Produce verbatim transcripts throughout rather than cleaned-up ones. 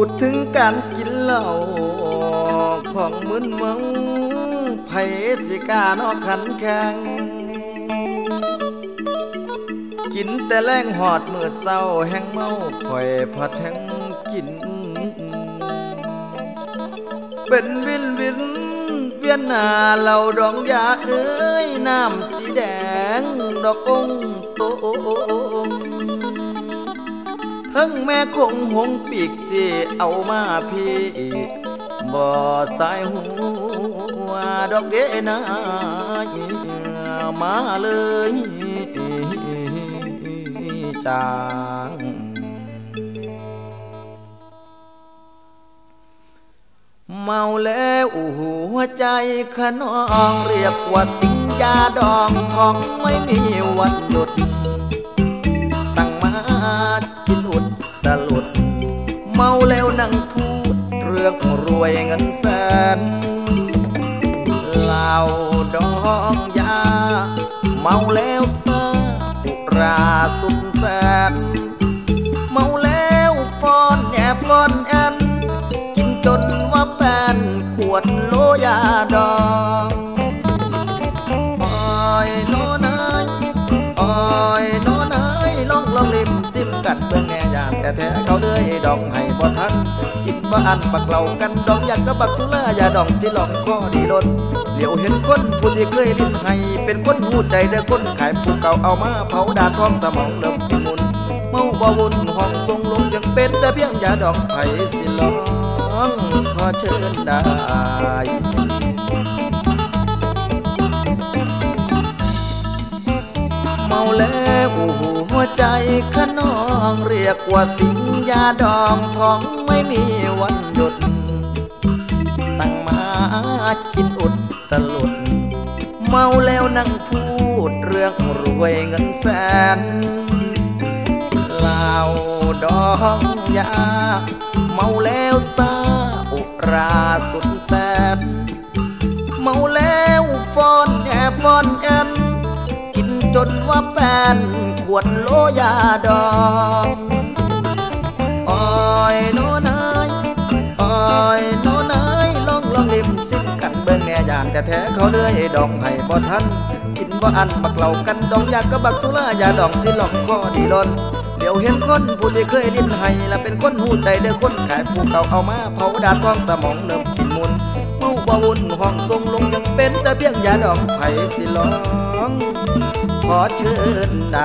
ดถึงการกินเหล้าของมึนเมาไผสิกาเนาะขันแข็งกินแต่แรงหอดมือเศร้าแห้งเมาข่อยผัดแห้งกินเป็นวินวินเวียนหน้าเหล่าดองยาเอ้ยน้ำสีแดงดอกองโตทั้งแม่คงหงปีกสิเอามาพี่บ่สายหัวดอกเดนะมาเลยจางเมาแล้วหัวใจขนองเรียกว่าสิงยาดองทองไม่มีวันหยุดสั่งมากินอุดตะลุดเมาแล้วนั่งพูดเรื่องรวยเงินแสนเหล้าดองยาเมาแล้วซาอุราสุดแสนเมาแล้วฟ้อนแอบฟ้อนแอนกินจนว่าแป้นขวดโลยาดองอ้อยโน่นายอ้อยโน่นายลองลองลิมซิมกันเบิ่งแง่ยานแต่แท้เขาเดือยดองให้บ่ทันกินบ่อันปักเหล่ากันดองอยากกับบักสุรายาดองสิลองข้อดีล้นเหลียวเห็นคนผู้ที่เคยลิ้นให้เป็นคนหูใจเด้อคนขายผู้เก่าเอามาเผาดาท้องสมองเริ่มกินมุนเมาบ่วุ่นห้องทรงลงเสียงเป็นแต่เพียงยาดองไผสิลองขอเชิญได้เมาแล้วหัวใจขนองเรียกว่าสิงยาดองท้องไม่มีวันหยุดสั่งมากินอุดตะลุดเมาแล้วนั่งพูดเรื่องรวยเงินแสนเหล้าดองยาเมาแล้วซาอุราสุดแสนเมาแล้วฟ้อนแอบฟ้อนแอนกินจนว่าแป้นขวดโลยาดองอ้อยโน่นายอ้อยโน่นายลองลองลิมซิมกันเบิ่งแง่ยานแต่แท้เขาเดือยดองให้บ่ทันกินบ่อันบักเหล่ากันดองอยากกับบักสุรายาดองสิลองข้อดีล้นเดี๋ยวเห็นคนผู้ที่เคยลิ้นให้และเป็นคนหูใจเด้อคนขายผู้เก่าเอามาเผาดาท้องสมองเริ่มกินมุนเมาบ่วุ่นห้องทรงลงยังเป็นแต่เพียงยาดองไผสิลองขอเชิญได้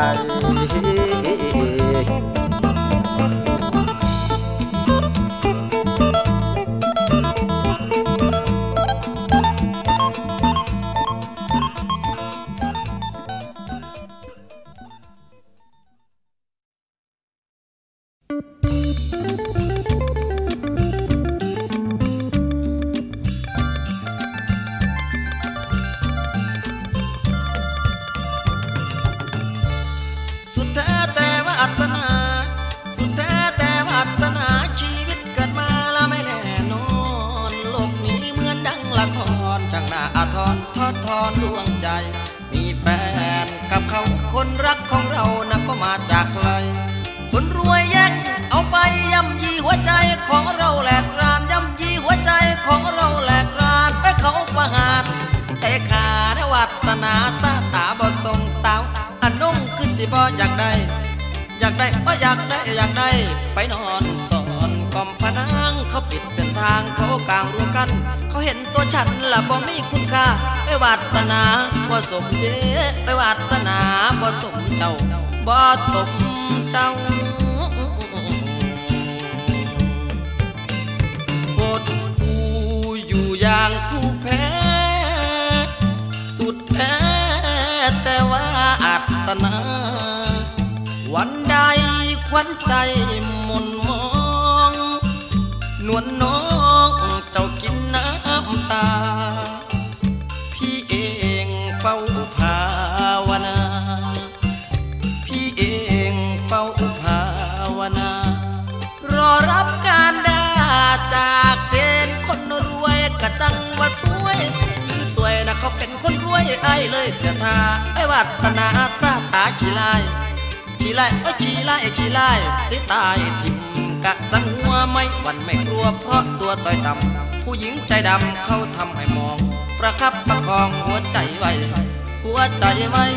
สุดแท้แต่วาสนาสุดแท้แต่วาสนาชีวิตเกิดมาแล้วไม่แน่นอนโลกนี้เหมือนดังละครช่างน่าอาทรทอดทอนดวงใจมีแฟนกับเขาคนรักของเรานะก็มาจากไกลคนรวยแย่งเอาไปย่ำยีหัวใจของเราแหลกรานย่ำยีหัวใจของเราแหลกรานไอ้เขาประหารแต่ขาในวาสนาสาตาบ่ทรงสาวอันนุ่งคือสิบ่อยากได้อยากได้ว่าอยากได้อยากได้ไปนอนสอนกอมพนังเขาปิดเส้นทางเขากลางรวมกันเขาเห็นตัวฉันละบ่มีคุณค่าไปวาสนาบ่สมเด้ไปวาสนาบ่สมเจ้าบ่สมเจ้าโคตรผู้อยู่อย่างผู้แพ้สุดแท้แต่ว่าอาสนาวันใดควันใจมนมองนวลน้องเจ้ากินน้ำตาพี่เองเฝ้าภาวนาพี่เองเฝ้าภาวนา รอรับการด่าจากเกณฑ์คนรวยกะจังว่าสวยสวยนะเขาเป็นคนรวยไอ้เลยเสียท่าไอ้วาสนาซาตาขี้ลายขี้ลายเอ้ยขี้ลายขี้ลายสิตายทิ่มกะจังหัวไม่หวั่นไม่กลัวเพราะตัวต่อยต่ำผู้หญิงใจดำเขาทำให้มองประคับประคองหัวใจไว้หัวใจไว้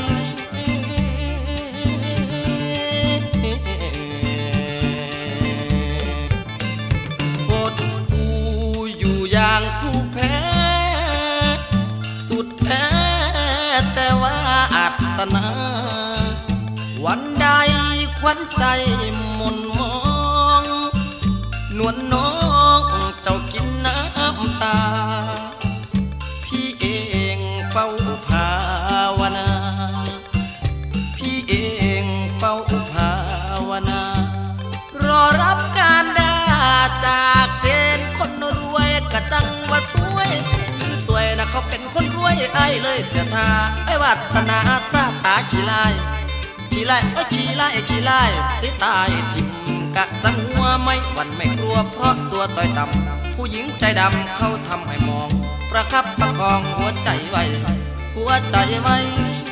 อดอูอยู่อย่างผู้แพ้สุดแท้แต่ว่าอาสนาวันใดควันใจหม่นมองนวลน้องเจ้ากินน้ำตาพี่เองเฝ้าภาวนาพี่เองเฝ้าภาวนารอรับการด่าจากเกณฑ์คนรวยกะจังว่าช่วยสวยนะเขาเป็นคนรวยไอ้เลยเสียท่าไอ้วาสนาซาตาขี้ลายขี้ลายเอ้ยขี้ลายขี้ลายสิตายทิ่มกะจังหัวไม่หวั่นไม่กลัวเพราะตัวต่อยต่ำผู้หญิงใจดำเขาทำให้มองประคับประคองหัวใจไว้หัวใจไว้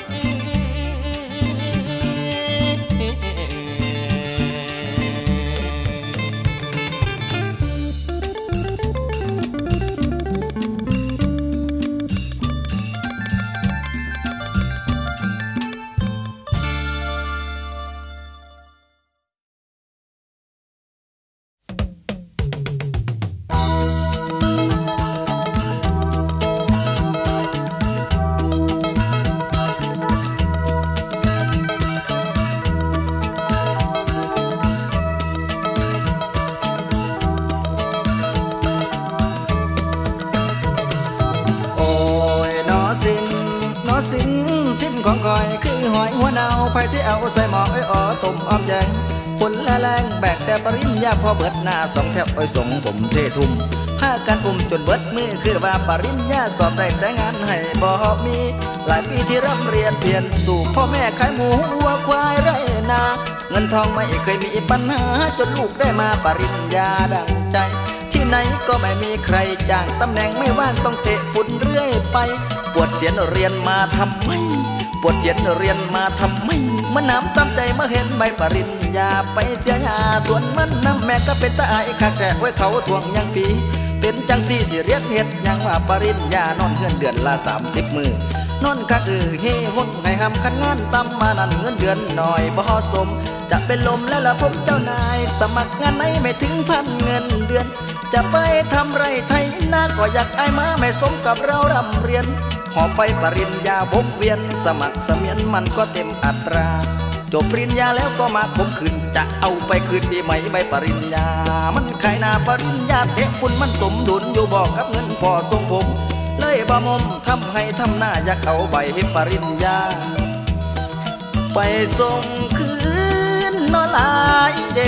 ของคอยคือหอยหัวเนาไผสิเอาใส่หม้ออ้อยอ๋อต้มอ้อมแยงผลละแรงแบกแต่ปริญญาพอเบิดหน้าสองแถวอ้อยสงผมเททุ่มผ้ากันอุ้มจนเบิดมือคือว่าปริญญาสอบได้แต่งานให้บ่มีหลายปีที่ร่ำเรียนเปลี่ยนสู่พ่อแม่ขายหมูวัวควายไรนาเงินทองไม่เคยมีปัญหาจนลูกได้มาปริญญาดังใจที่ไหนก็ไม่มีใครจ้างตำแหน่งไม่ว่างต้องเตะฝุ่นเรื่อยไปปวดเสียนเรียนมาทำไมปวดเสียนเรียนมาทำไมมันน้ำตามใจมาเห็นใบปริญญาไปเสียยาส่วนมันน้ำแม่ก็เป็นตาไอ้คักแต่ไว้เขาทวงยังปีเป็นจังสี่สิเรียนเฮ็ดยังว่าปริญญานอนเงินเดือนละสามสิบมือนอนคักเออเฮ่หุ่นให้หำคันงานตำมานั่นเงินเดือนหน่อยบ่สมจะเป็นลมแล้วละผมเจ้านายสมัครงานไหนไม่ถึงพันเงินเดือนจะไปทำไรไทยนาก็อยากไอ้มาไม่สมกับเราร่ำเรียนหอไปปริญญาบกเวียนสมัครเสมียนมันก็เต็มอัตราจบปริญญาแล้วก็มาข่มขืนจะเอาไปคืนดีไหมใบปริญญามันขายหน้าปริญญาเตะฝุ่นมันสมดุลอยู่บอกกับเงินพอทรงผมเลยบ่มมทำให้ทำหน้าอยากเอาใบปริญญาไปส่งคืนนอลายเด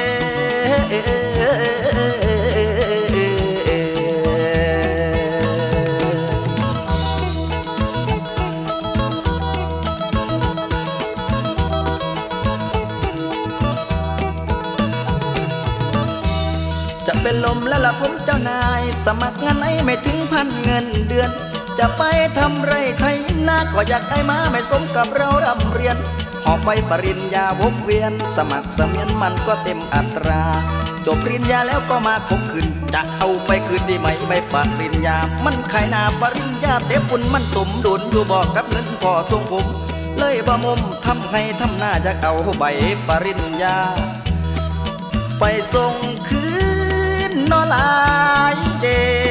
เป็นลมแล้วล่ะผมเจ้านายสมัครงานไหนไม่ถึงพันเงินเดือนจะไปทำไรไทยนาก็อยากได้มาไม่สมกับเราร่ำเรียนหอบไปปริญญาวกเวียนสมัครเสมียนมันก็เต็มอัตราจบปริญญาแล้วก็มาข่มขืนจะเอาไปคืนดีไหมใบปริญญามันขายหน้าปริญญาเตะฝุ่นมันสมดุลอยู่บอกกับเงินพอทรงผมเลยบ่มมทำให้ทำหน้าอยากเอาใบปริญญาไปส่งคืนนอลายเด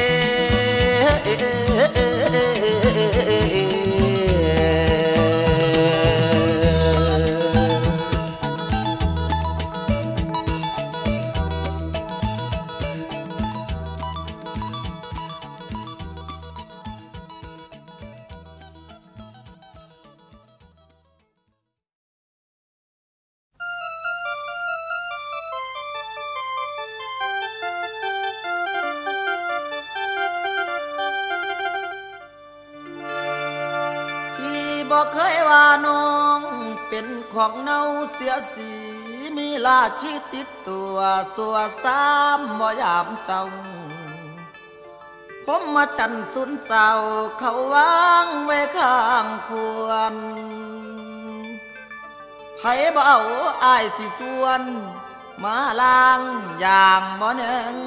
บอกเคยว่าน้องเป็นของเน่าเสียสีมีราชีติดตัวสัวซ้ำบ่ยามเจ้าผมมาจันสุนเศร้าเขาวางไว้ข้างควรไผบ่เอาอ้ายสิส่วนมาล้างอย่างบ่หนึ่ง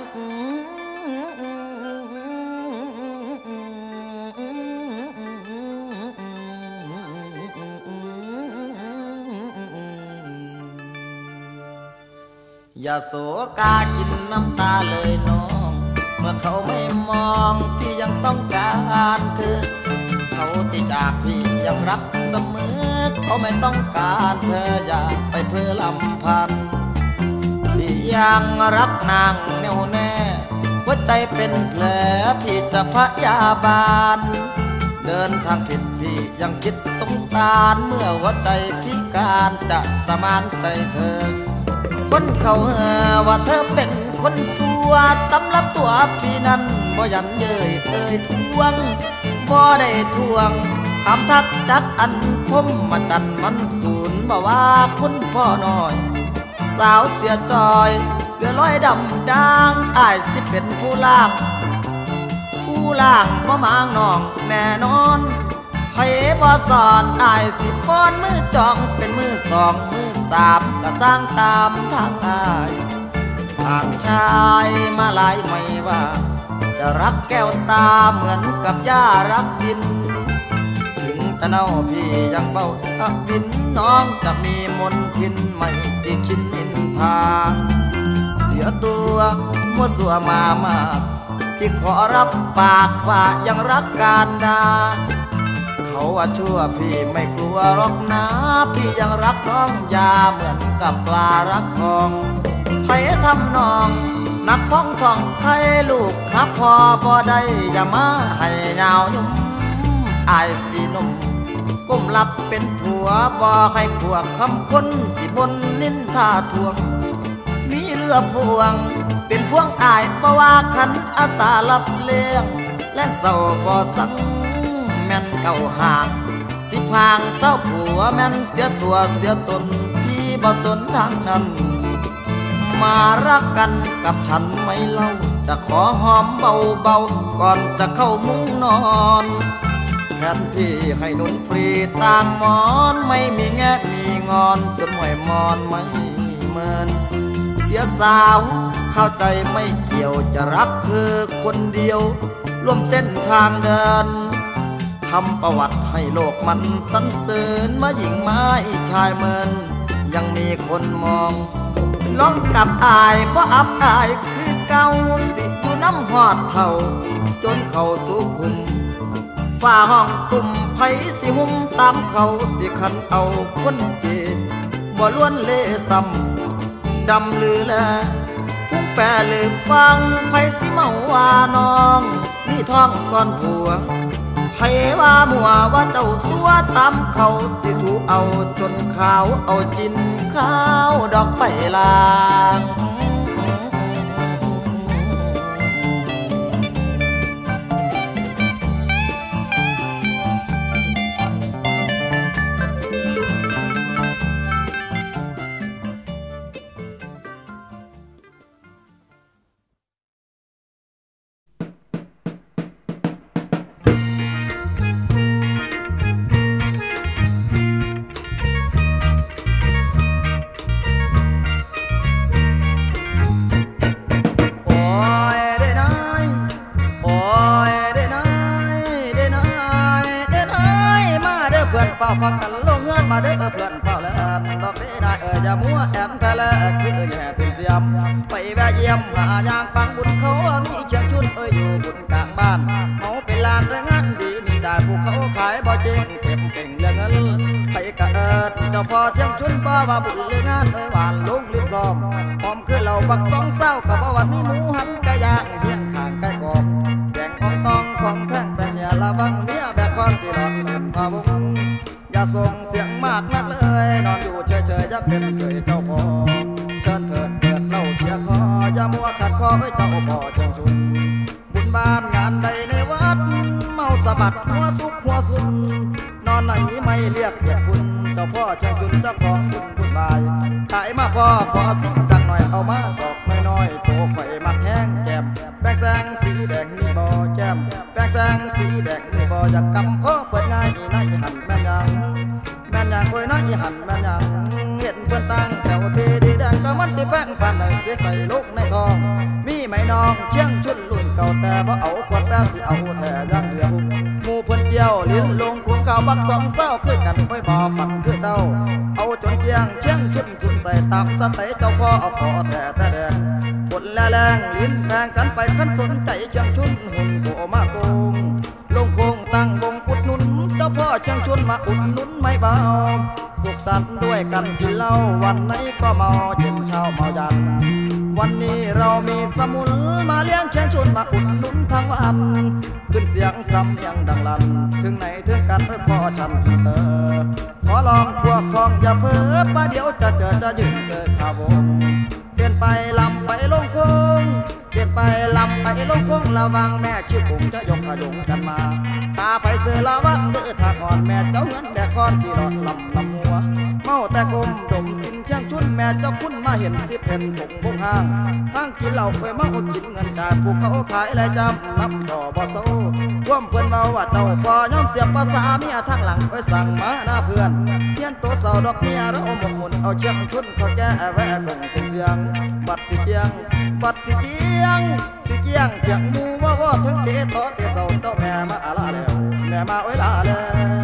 อย่าโศกากินน้ำตาเลยน้องเมื่อเขาไม่มองพี่ยังต้องการเธอเขาที่จากพี่ยังรักเสมอเขาไม่ต้องการเธออย่าไปเพื่อลำพันพี่ยังรักนางแน่วแน่หัวใจเป็นแผลพี่จะพยาบาลเดินทางผิดพี่ยังคิดสงสารเมื่อหัวใจพิการจะสมานใจเธอคนเขาเห่อว่าเธอเป็นคนชั่วสำหรับตัวพี่นั้นบ่ยันเย้ยเอ่ยทวงบ่ได้ทวงคำทักจักอันพมมาจันมันสูญบ่ว่าคุณพ่อน้อยสาวเสียจอยเหลือร้อยดำด่างอ้ายสิเป็นผู้ล่างผู้ล่างบ่มางน้องแน่นอนให้บ่สอนอ้ายสิป้อนมือจองเป็นมือสองมือสามก็สร้างตามทางอ้ายทางชายมาหลายไม่ว่าจะรักแก้วตาเหมือนกับย่ารักดินถึงจะเน่าพี่ยังเฝ้าทักบินน้องจะมีมนทินไม่ได้คิดนินทาเสียตัวมัวสัวมามากพี่ขอรับปากว่ายังรักการดาเขาว่าชั่วพี่ไม่กลัวหรอกนะพี่ยังรักน้องยาเหมือนกับปลารักคองใครทำนองนักพ้องท่องใครลูกขับพอพอได้อย่ามาให้ยาวยุ่มอายสีนุ่มก้มหลับเป็นผัวบ่ให้ขวกคำคนสิบนนินท่าทวงมีเรือพวงเป็นพวงอายบ่ว่าขันอาสาลับเลี้ยงแลงเศร้าบ่สังแม่นเก่าห่างสิพางเศร้าผัวแม่นเสียตัวเสียตนพี่บ่สนทางนั้นมารักกันกับฉันไม่เล่าจะขอหอมเบาๆก่อนจะเข้ามุ้งนอนแทนที่ให้นุนฟรีต่างหมอนไม่มีแง่มีงอนจนหวยมอนไม่เมินเสียสาวเข้าใจไม่เกี่ยวจะรักเธอคนเดียวร่วมเส้นทางเดินทำประวัติให้โลกมันสรรเสริญมาหญิงไม้ชายเมินยังมีคนมองลองกับอายว่าอับอายคือเก่าสิอยู่น้ำหอดเท่าจนเข้าสู่คุมฝ่าห้องตุ่มไผสิหุ่มตามเขาสิขันเอาคนเจบ่ล้วนเล่ซ้ำดำลือแลพุ่งแปรลือฟังไผสิเมาว่าน้องนี่ท้องก่อนผัวไผว่ามัวว่าเจ้าสัวตามเขาสิถูเอาจนขาวเอาจินข้าวดอกไปลางพักกันลงเงินมาเด้อเพื่อนเฝ้าแลนดอกนี้ได้เอ่ยอย่ามัวแอนทะเลคือแย่ถึงเสียมไปแวะเยี่ยมหายางปังบุญเขามีเชียงชุนเอ้ยอยู่บุญกลางบ้านเขาเป็นลานเรื่องงานดีมีแต่ภูเขาขายบ่จริงเก็บเก่งเรื่องเงินไปกะเอิดเจ้าพ่อเชียงชุนบ่ว่าบุญเรื่องงานเอ้ยหวานลุงรีบพร้อมพร้อมคือเราบักสองเศร้ากับว่าวันมีหมูหันกะย่างเฮียงข้างไก่กรอบแกงของตองของแพงแปงอย่าละวังเมียแบบคอนสิหลอดเงินพาบุญอย่าส่งเสียงมากนักเลยนอนอยู่เฉยๆยักเป็นเคยเจ้าพ่อเชิญเถิดเปิดเล่าเทียคออย่ามัวขัดคอให้เจ้าพ่อเชิงชุนบุญบ้านงานใดในวัดเมาสะบัดหัวซุกหัวซุนนอนไหนไม่เรียกเรียกคุณเจ้าพ่อเชิงชุนเจ้าของบุญบุญบายขายมาพ่อขอสิ่งจักหน่อยเอามาดอกน้อยๆโตไข่มักแห้งแก้มแป้งแสงสีแดงมีบ่อแก้มแป้งแสงสีแดงมีบ่ออยากกำข้อเปิดง่ายในหันแม่ยังแม่ยัางคอยน้อยหันแม่นยังเห็นเพื่อนตั้งแถวเทดีแดงก็มันที่แป้งปานไหนเสียใส่ลูกในทองมีไหมน้องเชียงชุนรุ่นเก่าแต่บ่เอาขวดแป้สิเอาแต่ยังเดียวหมู่เพื่อนเกี่ยวลิ้นลงควงเก่าบักสองเศร้าคือกันไม่บ่ฝันคือเจ้าเอาจนเชียงเชียงชุนชุนใส่ตามสเตเจ้าพ่อเอาขอแต่แต่แดงฝนและแรงลิ้นแทงกันไปขั้นสนใจเชียงชุนหุ่นโกมาโกงลงโคงตั้งวงอุดหนุนเจ้าพ่อเชียงชุนมาอุดหนุนไม่เบาสุขสันต์ด้วยกันกินเหล้าวันไหนก็เมาเย็นเช้าเมายันวันนี้เรามีสมุนมาเลี้ยงเชียงชุนมาอุดหนุนทั้งวันขึ้นเสียงซ้ำยังดังลั่นถึงไหนถึงกันเพื่อขอฉันอินเตอร์ขอลองพวกพ้องอย่าเพ้อป้าเดี๋ยวจะเจอจะยืนเกิดข่าววงเปลี่ยนไปลำไปลงโค้งเปลี่ยนไปลำไปลงโค้งระวังแม่คิ้วผมจะยกขยงกันมาตาไปเสือระวังเดือดถ้าก่อนแม่เจ้าเงินแดกคอนที่รอดลำลำหัวเมาแต่กลมดมกินเชียงชุนแม่เจ้าคุณมาเห็นสิบเป็นผงบงห้างทั้งกินเหล้าไปเมากินเงินการผู้เขาขายและจำน้ำดอกบ่โซ่ร่วมเพื่อนเบาว่าเต่าพอย่อมเสียบภาษาเมียทางหลังไปสั่งมาหน้าเพื่อนเพี้ยนตัวเสาดอกเมียเราหมกมุ่นเอาเชียงชุนเขาแก้แวะกงส่งเสียงบัดสิเกียงบัดสิเกียงสิเกียงเถียงมูว่าว่าถึงเตะต่อเตะเสาเต้าแม่มาอาลาแล้วแม่มาไว้ลาแล้ว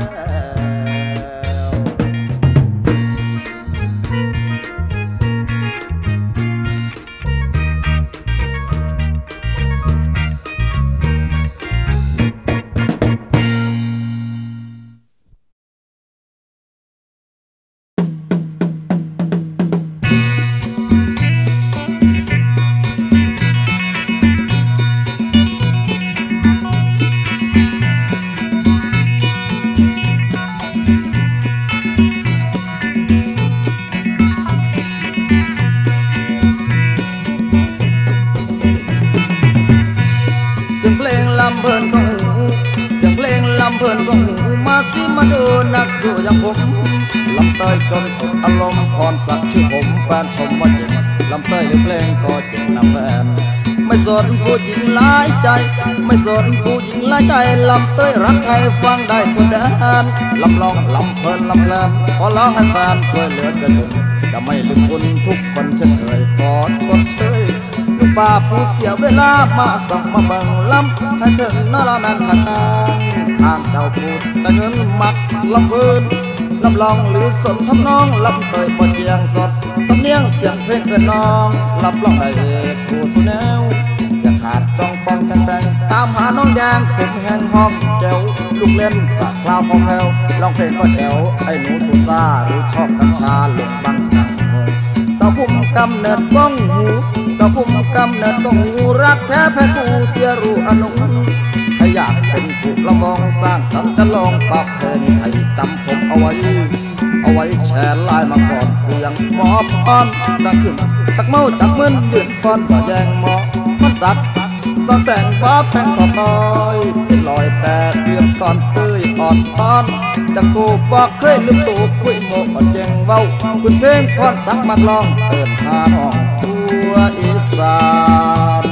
ลำเพลินก็หูเสียงเพลงลำเพลินก็หูมาสิมาดูนักสู้อย่างผมลำเตยจนสุดอารมณ์พรสักชื่อผมแฟนชมว่าเจ๋งลำเตยหรือเพลงก็เจ๋งนะแฟนไม่สนผู้หญิงหลายใจไม่สนผู้หญิงหลายใจลำเตยรักใครฟังได้ทุกแดนลำลองลำเพลินลำเพลินขอร้องให้แฟนช่วยเหลือจะจนจะไม่ลืมคุณทุกคนเช่นเคยขอชดเชยลูกป่าผู้เสียเวลามาต้องมาเบิ่งลำให้ถึงน่าละแมนขันนางทางเจ้าพูดจะเงินมักลำเพลินลำลองหรือสนทำนองลำเตยบทเจียงสดสำเนียงเสียงเพลงเกินน้องรับรองได้ผู้สุแนวเสียงขาดจ้องป้องจังแบงตามหาน้องแดงผมแห่งห้องแก้วลูกเล่นสักคราวพอแผ่วร้องเพลงก็แจ๋วไอ้หนูสุซ่าหรือชอบกัญชาลงบังนังสาวพุ่มกำเนิดก้องหูสาวพุ่มกำเนิดก้องหูรักแท้แพ้กูเสียรู้อนุถ้าอยากเป็นผู้ละมองสร้างสรรค์จะลองปรับแทนให้จำผมเอาไว้เอาไว้แชร์ลายมาก่อนเสียงหมอพรดังขึ้นตักเมาจักมึนยืนพรบ่แยงหมอมันสักสอนแสงฟ้าแพงทอต้อยเป็นรอยแต่เรื่องตอนเตยอ่อนซ้อนจากกูบอกเคยลืมตัวคุยโมอ่อนแจงเว้าคุณเพลงพรสักมากลองเตินหาน้องทั่วอีสาน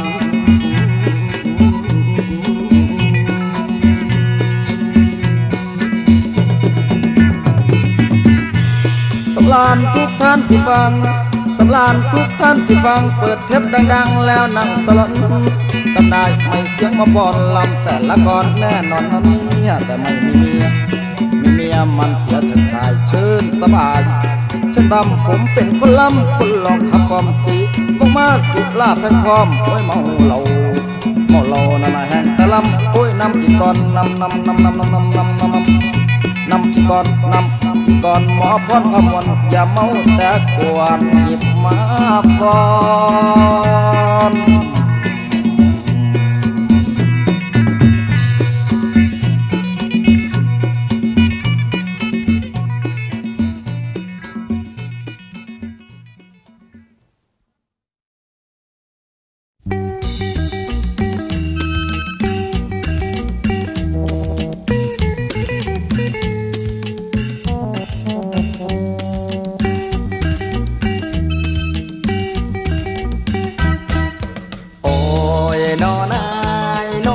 สำลานทุกท่านที่ฟังสำลานทุกท่านที่ฟังเปิดเทปดังๆแล้วนั่งสลอนจำได้ไม่เสียงมาบอนลำแต่ละก่อนแน่นอนนั้นเนี่ยแต่ไม่มีเมียมีเมียมันเสียชนชายเชิญสบายเช่นบำผมเป็นคนล้ำคนลองขับความตีบอกมาสุลาแพงพร้อมโอ้ยเมาเหล้าเมาเหล้านั่นแห้งแต่ลำโอ้ยน้ำอีกก่อนน้ำน้ำน้ำน้ำน้ำน้ำน้ำน้ำน้ำอีกก่อนน้ำอีกก่อนหมอพรพมวลอย่าเมาแต่กวนหยิบมาก่อน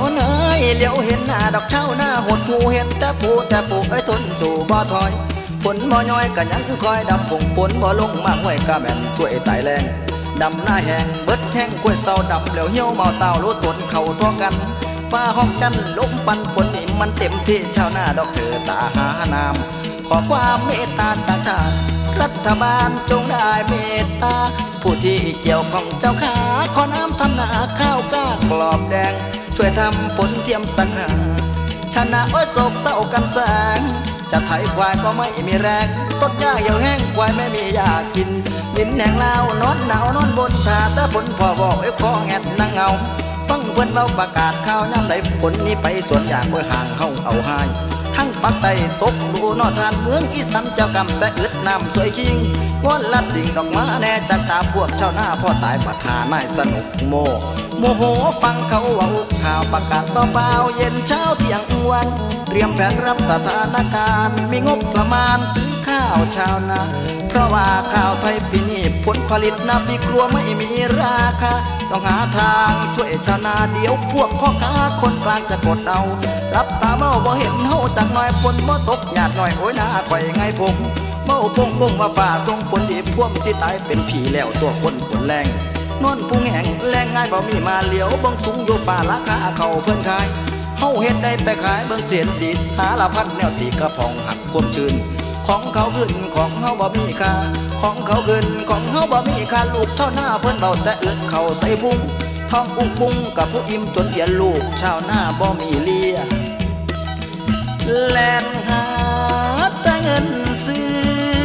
ดอกเช่าหน้าหดหูเห็นแต่ปูแต่ปูไอ้ทนสู่บ่อถอยคนนบ่ย้อยกะยังคอยดำผงฝนบ่ลงมาห้วยกะแม่นสวยตายแรงดำหน้าแห้งเบิดแห้งกล้วยเศร้าดำแล้วเหี่ยวเมาเต่ารู้ตนเข่าท้อกันฟ้าห้องจันลมปันฝนนี่มันเต็มที่ชาวนาดอกเธอตาหานามขอความเมตตาจากท่านรัฐบาลจงได้เมตตาผู้ที่เกี่ยวของเจ้าขาขอน้ำทำนาข้าวก้ากรอบแดงช่วยทำฝนเทียมสังหาชนะโอ้ยโศกเศร้ากันแสงจะไถควายก็ไม่มีแรงต้นหญ้าเหี่ยวแห้งควายไม่มีหญ้ากินดินแห้งลาวนอนหนาวนอนบนถาแต่ฝนพอบอกไอ้คอแงดนั่งเงาฟังเพื่อนเบาประกาศข่าวย่ำใดฝนนี้ไปสวนอย่างไว้ห่างเฮาเอาหายทั้งปักไตตกดูนอทานเมืองอีสานเจ้ากรรมแต่อึดน้ำสวยจริงวอนลัดสิ่งดอกมาแน่จากตาพวกเจ้าหน้าพ่อตายประธานนายสนุกโมโมโหฟังเขาว่าข่าวประกาศเบาๆเย็นเช้าเที่ยงวันเตรียมแผนรับสถานการณ์มีงบประมาณซื้อข้าวชาวนาเพราะว่าข้าวไทยปีนี้ผลผลิตนับปีกลัวไม่มีราคาต้องหาทางช่วยชาวนาเดี๋ยวพวกพ่อค้าคนกลางจะกดเอารับตาเมาบ่เห็นเฮาจากหน่อยฝนบ่ตกหยาดหน่อยโอ้ยนาข่อยไงพงเมาพงพงว่าฝ่าทรงฝนดีพ่วมสิตายเป็นผีแล้วตัวคนฝนแรงนอนพุงแห้งแรงง่ายบ่มีมาเหลียวบังสูงอยู่ป่าราคาเขาเพิ่นขายเฮาเฮ็ดได้ไปขายเบิ่งเสียนดีสารพัดแนวตีกระพองหักก้มชื่นของเขาขึ้นของเฮาบ่มีค่าของเขาขึ้นของเฮาบ่มีค่าลูกเท่าหน้าเพิ่นเบาแต่อึดเขาใส่พุงท้องอุ้งพุงกับผู้อิ่มจนเอียนลูกชาวหน้าบ่มีเลียแล่นหาแต่เงินซื้อ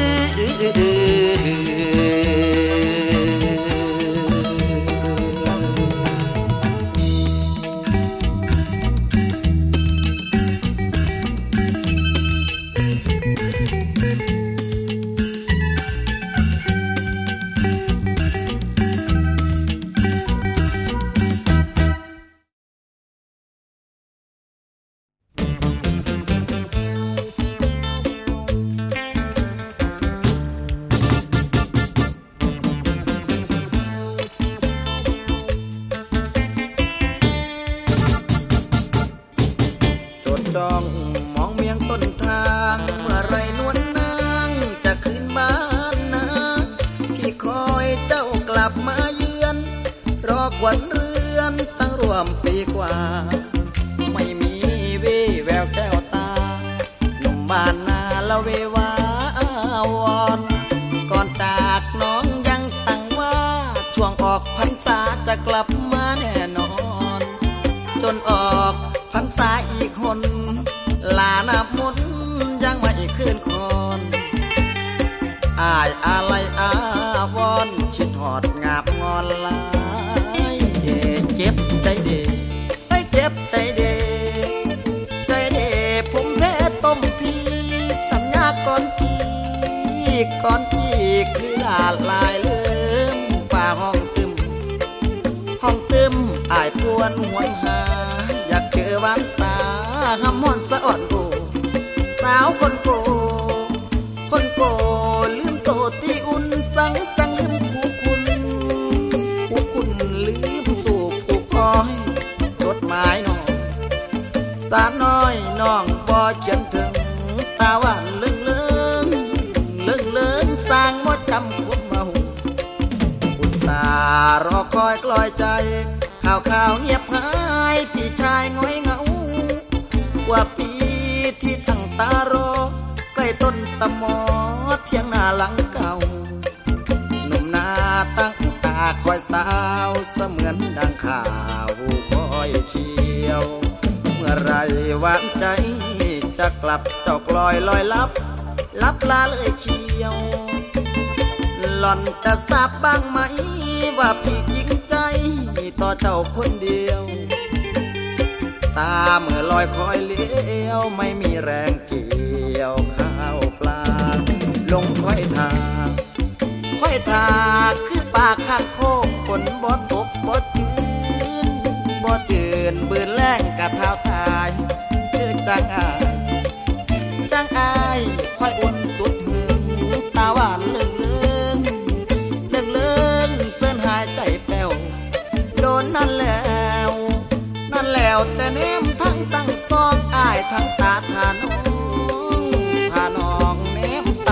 จ้องมองเมียงต้นทางเมื่อไรนวลนางจะขึ้นบ้านนาพี่คอยเจ้ากลับมาเยือนรอขวัญเรือนตั้งรวมปีกว่าไม่มีวี่แววแก้วตาหนุ่มบ้านนาละเววาวอนก่อนจากน้องยังสั่งว่าช่วงออกพรรษาจะกลับมาแน่นอนจนออกพรรษาอีกคนลานับมุนยังไม่คืนคนอายอะไรอาวอนชิดหอดงาบงอนลายเจ็บใจเดไอ้เจ็บใจเดใจเดผมแพ้ต้มพีสัญญาก่อนพี่ก่อนพี่คือลาลายเลื่อมป่าห้องตึมห้องตึมอายปวนหวนหาอยากเจอหวานตาหำมอนสะอ่อนโกสาวคนโกคนโกลืมโตที่อุ่นสังจังลืมคู่คุณคู่คุณลืมสู่ผู้คอยจดหมายน้องสาวน้อยน้องบ่เขียนถึงตาหวานเลื่องเลื่องเลื่องเลื่องสร้างมดจำคนมาหูอุตส่าห์รอคอยกลอยใจข่าวข่าวเงียบหายพี่ชายง้อยเหงากว่าปีที่ตั้งตารอใกล้ต้นสมอเที่ยงหน้าหลังเก่าหนุ่มนาตั้งตาคอยสาวเสมือนดังข่าวคอยเชียวเมื่อไรหวานใจจะกลับเจ้ากลอยลอยลับลับลาเลยเชียวหล่อนจะทราบบ้างไหมว่าพี่จริงใจต่อเจ้าคนเดียวตาเมื่อลอยคอยเลี้ยวไม่มีแรงเกี่ยวข้าวปลาลงค่อยทาค่อยทาคือปากข้างโคกฝนบ่ตกบ่จืนบ่จืนบืนแรงกะเท้าตายคือจังอายจังอายค่อยอุ่นสุดหึงตาหวานเลื่องเลื่องเลื่องเลื่องเส้นหายใจแป้วโดนนั่นแล้วนั่นแล้วแต่เนมทั้งตั้งซองอายทั้งตาทานองทานองเนมต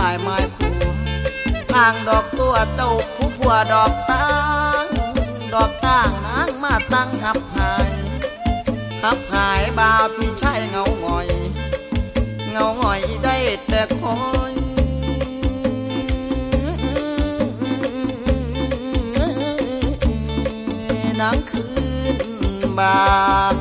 ห่างดอกตัวเจ้าผู้ผัวดอกตั้งดอกตั้งนางมาตั้งหับหายหับหายบาพี่ชายเงาหงอยเงาหงอยได้แต่คอยนางคืนบาน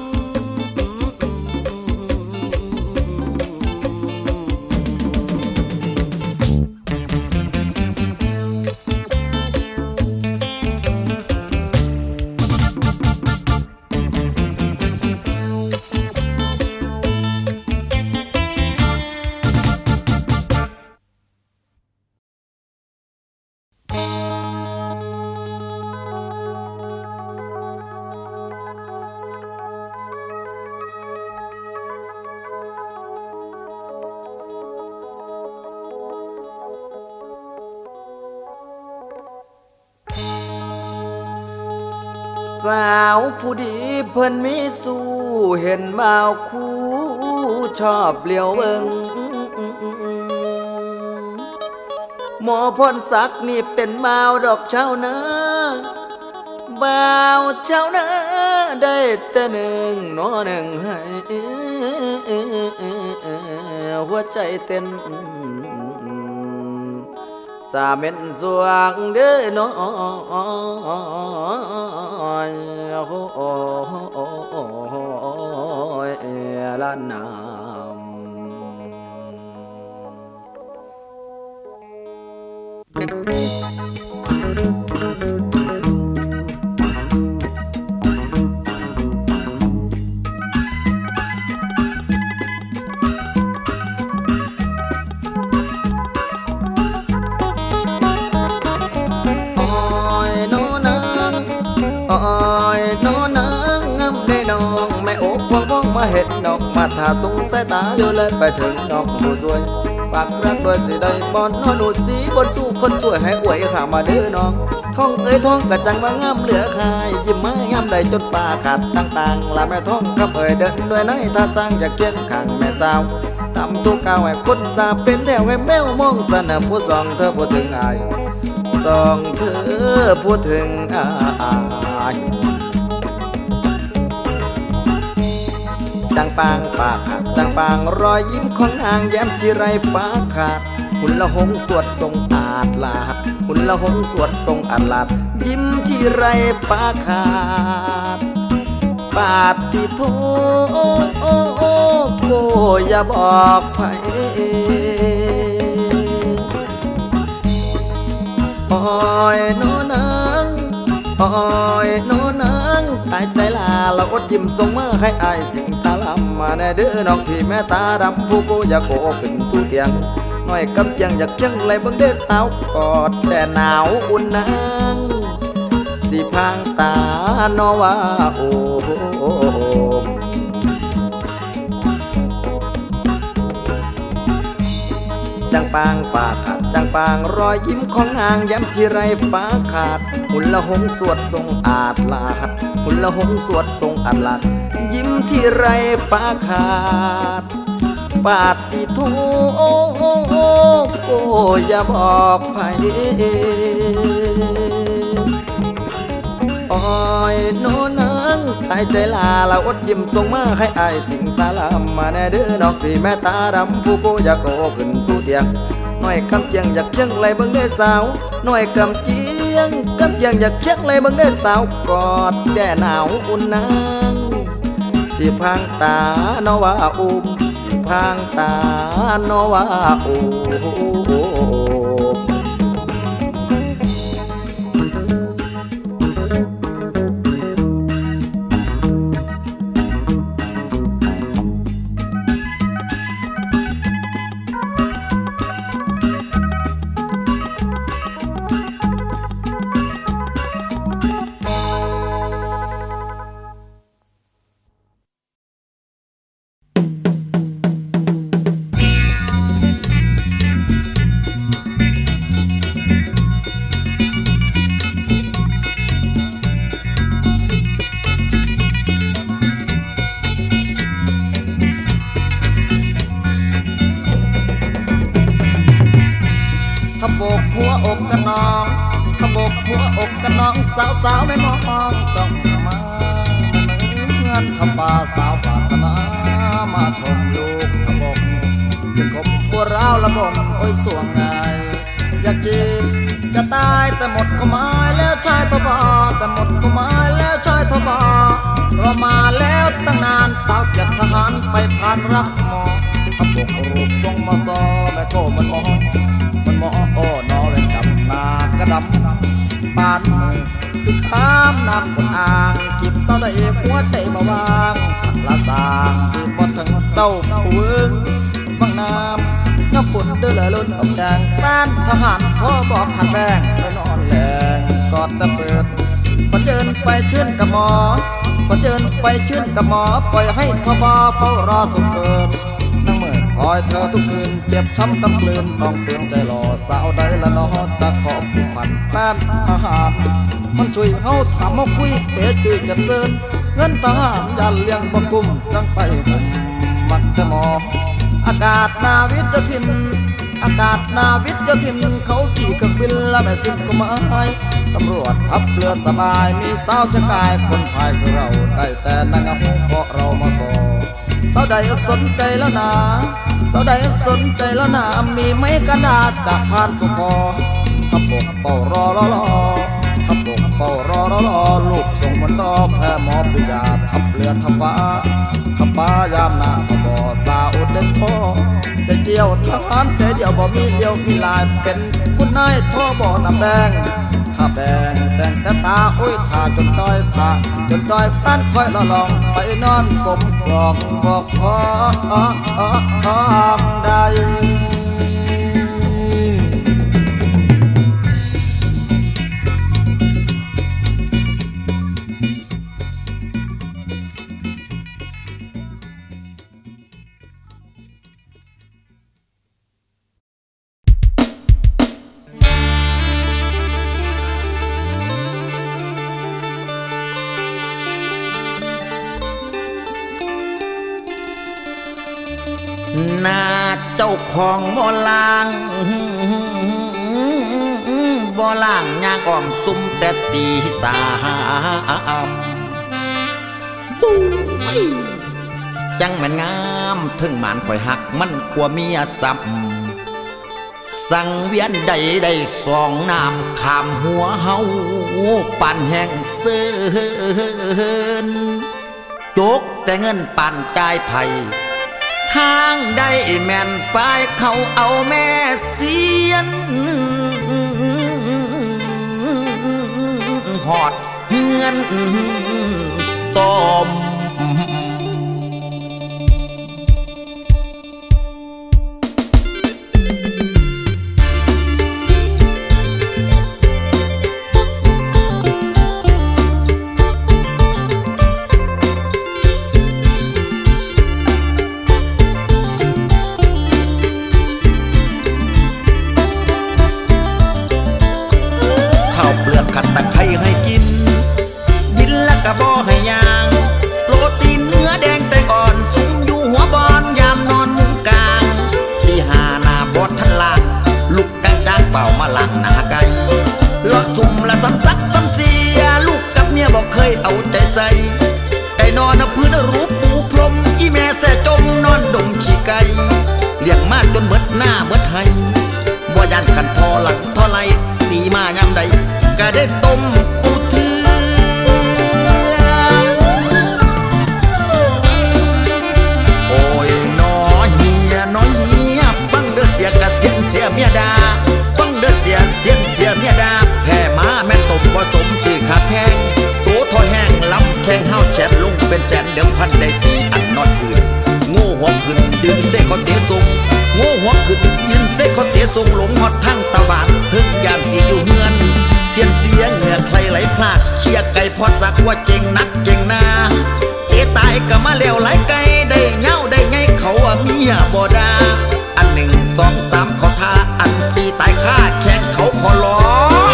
สาวผู้ดีเพิ่นมีสู้เห็นบ่าวคู่ชอบเลี้ยวเบิ่งหมอพรศักดิ์นี่เป็นบ่าวดอกเช้าเนื้อบ่าวเช้าเนื้อได้แต่หนึ่งนอหนึ่งให้หัวใจเต้นสาเม็นสวงเด้อน้อยโอ้ยละนามมาเห็นนกมาถ้าสงสายตาอยู่เลยไปถึงนกผู้สวยฝากรักด้วยสิได้บอนนอนอุดสีบนสู้คนสวยให้อวยข้ามาเด้อน้องท้องเอ้ยท้องกระจังว่างามเหลือคายยิ้มไม้งามได้จนปาขาดต่างๆลาแม่ท้องครับเอ้ยเดินด้วยไหนถ้าสร้างอยากเคียงข้างแม่สาวทำตัวก้าวให้คนสาเป็นแถวให้แมวมองสนผู้สองเธอพูดถึงอายสองเธอพูดถึงอายจังปางปากขาดจังปางรอยยิ้มของนางแย้มจิไรฟ้าขาดหุ่นละหงสวดทรงอาดลาดหุ่นละหงสวดทรงอาดลาดยิ้มจิไรฟ้าขาดปาดติโทโกอย่าบอกใครโอ้ยโน่นางโอ้ยโน่นางสายใจลาเราอดยิ้มส่งมาให้อายสิ่งตาลำมาแน่เด้อน้องพี่แม่ตาดำผู้กูอยากโกขึ้นสู่เตียงหน่อยกำยังอยากเชิงเลยเบิ่งเด้อสาวกอดแต่หนาวอุ่นนางสิพางตาโนว่าโอ้จังปางปากขาดจังปางรอยยิ้มของนางแย้มจิไรฟ้าขาดหุ่นละหงสวดทรงอาดลาดหุ่นละหงสวดทรงอาดลาดยิ้มที่ไรฟ้าขาดปาดติโทโกอย่าบอกใครโอ้ยโน่นางสายใจลาเราอดยิ้มส่งมาให้อายสิ่งตาลำมาแน่เด้อน้องพี่แม่ตาดำผู้โกอยากโกขึ้นสู่เตียงหน่อยกำเจียงอยากเชียงเลยเบิ่งได้สาวหน่อยกำเจียงกำเจียงอยากเชียงเลยเบิ่งได้สาวกอดแก่หนาวอุ่นนางสิพางตาโนว่าอุ้มสิพางตาโนว่าอุ้มเขบกหัวอกกันน้องขบกหัวอกกันน้องสาวสาวไม่มองจ้องมาเหมือนทำป่าสาวปรารถนามาชมลูกขบกยิ่งคมปวดร้าวระบมโอ้ยสวงไงอยากจีบจะตายแต่หมดก็หมายแล้วชายทบาแต่หมดก็หมายแล้วชายทบารอมาแล้วตั้งนานสาวเกียรติทหารไปผ่านรักหมอขบกรูปทรงมาซอแม่โก้มันหมอมันหมอโอ้นอเวรกำนากระดำปานมือคือข้ามน้ำคนอ่างกิบเศร้าได้หัวใจเบาบางหักละสางที่บนทั้งเต้าผู้เอิงบางน้ำน้ำฝนเดือดล้นออกแดงแป้นทหารท่อบอกขันแบงไปนอนแหลงกอดตะเปิดคนเดินไปชื่นกับหมอคนเดินไปชื่นกับหมอปล่อยให้ทบเฝ้ารอสุดเกินนั่งเมื่อคอยเธอทุกคืนเจ็บช้ำกำกลืนต้องฝืนใจรอสาวใดละน้อจะขอผูกพันแป้นทหารมันช่วยเขาถามเขาคุยเตะจุยจัดเซินเงินทหารยันเลี้ยงบังกุมจังไปหุ่มมักแต่หมออากาศนาวิทยทินอากาศนาวิทยทินเขาขี่เครื่องบินและแม่สิ้นก็มาให้ตำรวจทับเรือสบายมีสาวจะกายคนพายคือเราได้แต่นั่งหูเพราะเรามาสอสาวใดสนใจแล้วนาสาวใดสนใจแล้วนามีไม่กันดาจากผ่านสุขอทับบกเฝ้ารอรอรอทับบกเฝ้ารอรอรอลูกส่งมันรอแพ้หมอปริยาทับเรือทับฟ้าทับฟ้ายามนาทับบ่อสาวเด็ดพ่อใจเกี่ยวทหารใจเดียวบ่มีเดียวมีลายเป็นคุณนายท่อบ่อน้ำแดงถ้าแบงแต่งแต่ตาโอ้ยท่าจนจ้อยท่าจนจ้อยฟันคอยละลองไปนอนกลมกล่องบอกขอได้นาเจ้าของบ่อล่างบ่อล่างย่างอ้อมซุ่มแต่ตีสามจังแม่นงามถึงหมานข่อยหักมันกว่าเมียซ้ำสังเวียนใดได้สองน้ำขามหัวเฮาปั่นแห่งเซินจกแต่เงินปั่นจ่ายไผ่ทางได้แม่นฝ่ายเขาเอาแม่เสียนหอดเฮือนต้มขัดตะไคร้ให้กินดินและกระบอกให้ยางโปรตีนเนื้อแดงแต่อ่อนสูงอยู่หัวบอนยามนอนมุ้งกลางที่หาหน้าบอดทันลางลูกกลางจางเฝ้ามาหลังหน้าไก่เลาะทุ่มละซ้ำซักซ้ำเสียลูกกับเมียบอกเคยเอาใจใส่ไก่นอนพื้นรูปปูพรมอีแม่แส่จมนอนดมขี้ไก่เลี้ยงมาจนเบิดหน้าเบิดไห้บ่ยันขันทอหลังทอไหลตีมายามใดก็ได้ต้มกูเถื่อโอ้ยน้อยเฮียน้อยเฮียฟังเด้อเสียกะเสียนเสียเมียดาฟังเด้อเสียเสียนเสียเมียดาแพ้มาแม่นต้มผสมสื่อขาแพงโตทอแห้งลำแข้งเฮาแฉดลงเป็นแสนเดิมพันได้สี่อันนอดอื่นโง่หัวขึ้นดึงเส้นเขาเตะทรงโง่หัวขึ้นยืนเส้นเขาเตะทรงหลงหอดทั้งตะบานถึงยานที่อยู่เฮือนเสียนเสียเหงื่อใครไหลพลาดเชียไก่พอสักว่าเก่งนักเก่งนาเตะตายก็มาเลี้ยวไหลไก่ได้เงาได้ไงเขาว่าเมียบ่ดาอันหนึ่งสองสามเขาท่าอันสี่ตายค่าแข่งเขาขอล้อ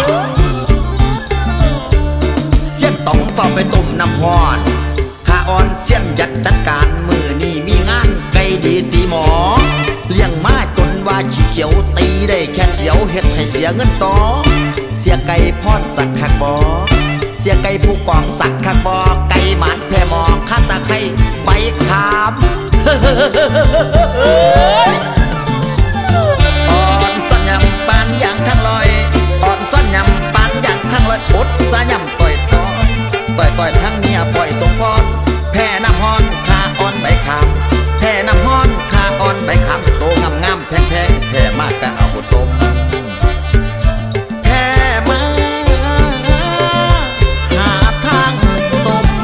เสียนต้องเฝ้าไปต้มน้ำฮอนหาอ่อนเสียนยัดจัดการมือนี่มีงานไก่ดีตีหมอเลี้ยงมาจนว่าขี้เขียวตีได้แค่เสียวเหเฮ็ดให้เสียเงินต่อเสียไก่พอดสักคักบ่เสียไก่ผู้กองสักคักบ่ไก่หมานแพ่หมอข้าตะไคร้ใบขามอ่อนซ้อนยำปานอย่างข้างลอยอ่อนซ้อนยำปานอย่างข้างลอยอดซะยำต่อยต่อยต่อยต่อยทั้งเมียปล่อยสมพรแพ่น้ำฮ้อนคาอ่อนใบขามแพ่น้ำฮ้อนคาอ่อนใบขามโตงามงามแพงแพงแพ่มากกะเอาต้มแพ่มาหาทางต้ม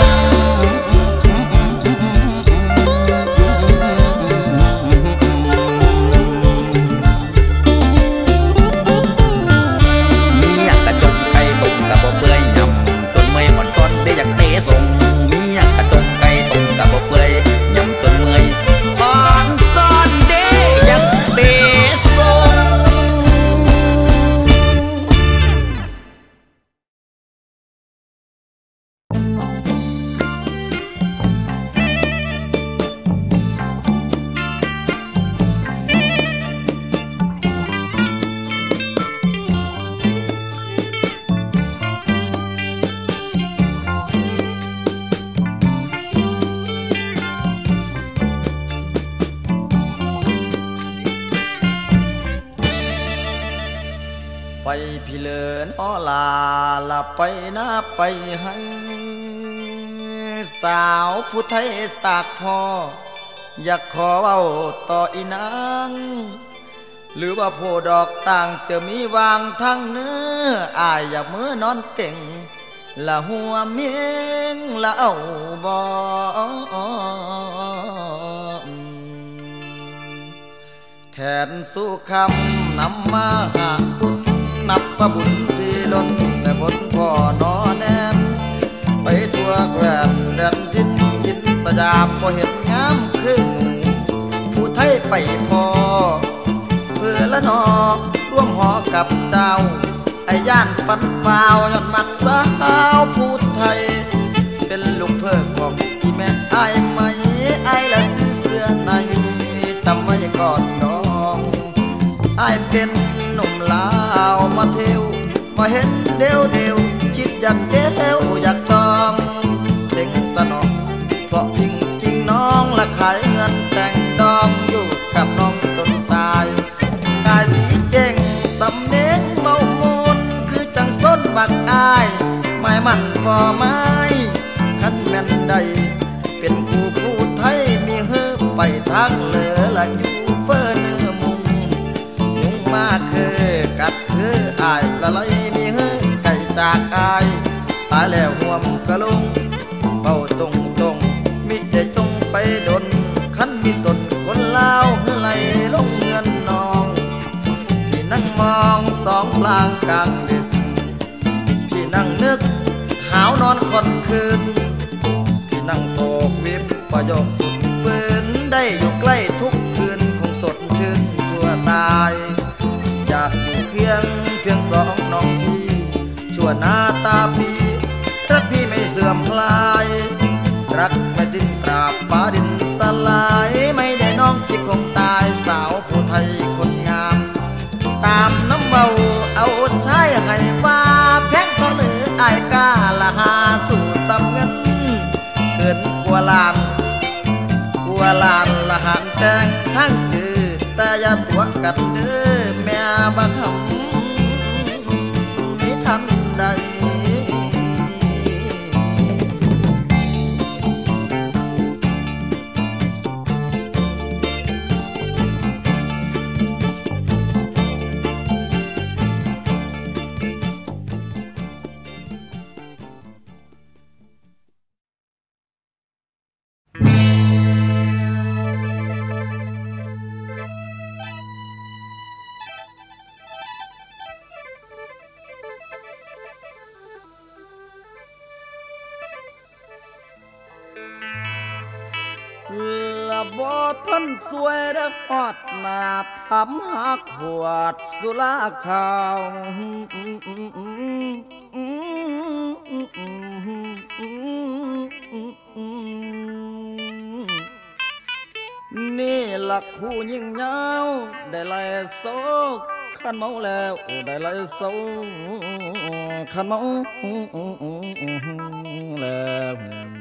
มีอยากกระจกไก่ต้มกะบ่เปื่อยยำจนเมื่อยหมดซ้อนได้อยากเตะส่งมีอยากกระจกไก่ต้มกะบ่เปื่อยยำจนเมื่อยอ่อนซ้อนเด้อยากเตะส่งไปพี่เลินอ้อลาละไปนะไปให้สาวผู้ไทยสากพ่ออยากขอเว้าต่ออีนางหรือว่าโพดอกต่างจะมีวางทั้งเนื้ออายอยากมือนอนเก่งละหัวเมียงละเอาบ่แทนสู้คำนำมาหาบุญนับประบุญพี่ล้นแต่ผลพ่อนอแนมไปทั่วแคว้นแดนทินยินสยามพอเห็นงามขึ้นผู้ไทยไปพอเพื่อละนอร่วมหอกับเจ้าไอ้ย่านฟันฟ้าวย้อนมักสาวผู้ไทยเป็นลูกเพิ่งของอีแม่ไอ้ไหมไอ้ละซื้อเสื้อในจำไว้ก่อนน้องไอ้เป็นหนุ่มลาวมาเที่ยวมาเห็นเดียวเดียวชิดอยากแก้วอยากจองเสียงสนองเพราะพิงกิงน้องและขายเงินแต่งดองอยู่กับน้องจนตายกายสีเก่งสำเนียงเมามูลคือจังส้นบักอายไม่มันบ่ไม้ขันแม่นใดเป็นกูผู้ไทยมีเฮือไปทางเหลือละอยู่เฟ้อเนื้อมุงมุงมาคือกัดคืออายละลายมีเฮือไก่จากอายตายแล้วห่วมกะลุงเป่าจงจงมิได้จงไปดนขันมีสนคนลาวเฮือไหลลงเงินนองพี่นั่งมองสองปลางกลางดึกพี่นั่งนึกหาวนอนคนคืนพี่นั่งโศกวิบประโยคสุดฝืนได้อยู่ใกล้ทุกคืนคงสดชื่นชั่วตายอยากอยู่เคียงเพียงสองน้องพี่ชั่วหน้าตาพี่รักพี่ไม่เสื่อมคลายรักไม่สิ้นตราบฟ้าดินสลายไม่ได้น้องพี่คงตายสาวผู้ไทยคนงามตามน้ำเบาเอาใช้ให้ว่าแพงเท่าหรืออายกาละหาสู่สำเงินเกินกว่าลานกว่าลานละหันแต่งทั้งคือแต่อย่าตัวกันเด้อแม่บักคำไม่ทันใด ละบ่ทันสวยได้ฮอดหน้าทำหาขวดสุราขาวนี่ละคู่ยิ่งยาวได้ไล่โศกขันเมาแล้วได้ไล่เศร้าขันเมาแล้ว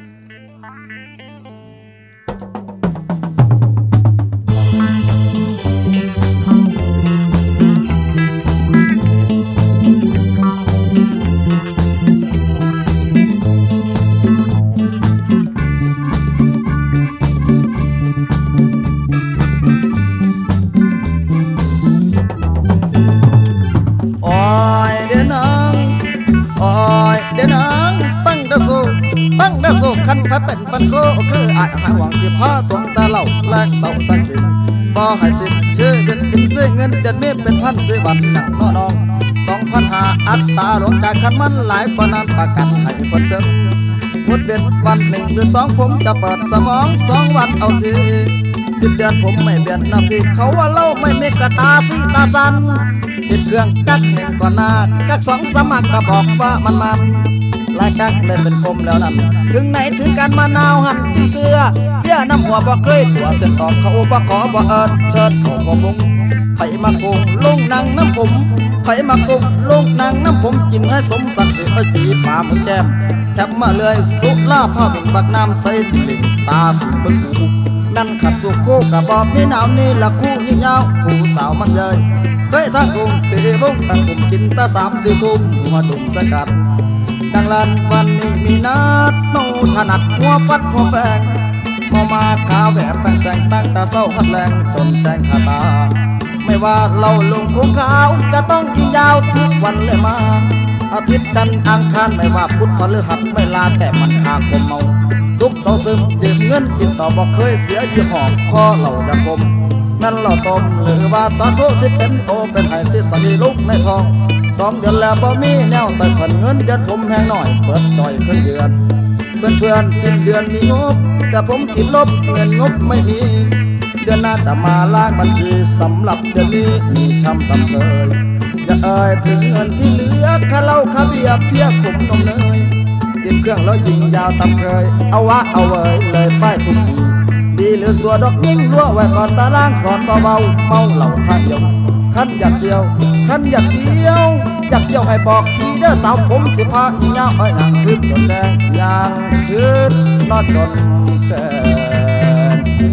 ขันพระเป็นปันโคคืออายหาหวังสิพ่อตวงตาเหล่าแลกเสาสักดินบ่ให้สิบชื่อเงินอินซื้อเงินเดือนมีเป็นพันสิบัตรหนังน้อน้องสองพันหาอัตราหลวงจากขันมันหลายกว่านั้นประกันให้คนเสริมมุดเดือนวันหนึ่งหรือสองผมจะเปิดสมองสองวันเอาทีสิบเดือนผมไม่เบียนนะพี่เขาว่าเล่าไม่มีกระตาสีตาสันติดเครื่องกักหนึ่งก่อนหน้ากักสองสมัครก็บอกว่ามันมันลายกักเลยเป็นกลมแล้วนั่นถึงไหนถึงการมะนาวหั่นกินเกลือเพี้ยน้ำหัวบ่เคยตัวเส้นตอกเขาบ่ขอบ่เอิญเชิดเขาขอบุ้งไผ่มาโกงลงนั่งน้ำผมไผ่มาโกงลงนั่งน้ำผมกินให้สมศักดิ์ศรีไอ้จีป่าหมึกแก้มแทบมาเลยสุล่าผ้าบิ่งบักน้ำใส่ติ่งตาสิบึ้งกูนั่นขัดสุโคกับบอบมีหนาวนี่ละคู่ยิ่งยาวผู้สาวมันเยยเคยทั้งกรุงตีวงตั้งกลุ่มกินตาสามสี่ทุ่มหัวจุ่มสกัดดังลานวันนี้มีนัดโนถนัดหัวฟัดหัวแฝงมอมาขาวแหวนแปงแสงตั้งตาเศร้าหัดแรงจนแจ้งขาตาไม่ว่าเราลงคุ้งขาวจะต้องยิงยาวทุกวันเลยมาอาทิตย์จันทร์อังคารไม่ว่าพุธพฤหัสไม่ลาแต่มันขากลมเมาสุกเศร้าซึมดื่มเงินกินต่อบ่เคยเสียยี่ห้อคอเหล่าดำกลมนั่นเหล่าต้มหรือว่าสาธุสิเป็นโอเป็นไห้สิสมีลูกในทองสองเดือนแล้วบ่มีแนวใส่ผ่อนเงินเดือนผมแห้งหน่อยเปิดจ่อยขึ้นเดือนเพื่อนเพื่อนสิ้นเดือนมีงบแต่ผมติดลบเงินงบไม่มีเดือนหน้าจะมาล้างบัญชีสำหรับเดือนนี้มีช้ำตำเคยอย่าเอ่ยถึงเงินที่เหลือค่าเหล้าค่าเบียร์เพี้ยขมนมเนยติดเครื่องแล้วยิงยาวตำเคยเอาวะเอาเวยเลยป้ายทุกทีดีหรือสัวดอกยิ่งรั่วไว้ก่อนตาล่างสอนเบาเบาเมาเหล่าท่านเดียวขันอยากเกี่ยวขันอยากเกี่ยวอยากเกี่ยวให้บอกพี่เด้อสาวผมสิพาอีเงาไอ้หนังคืนจนแดงยางคืนนอดจนแดง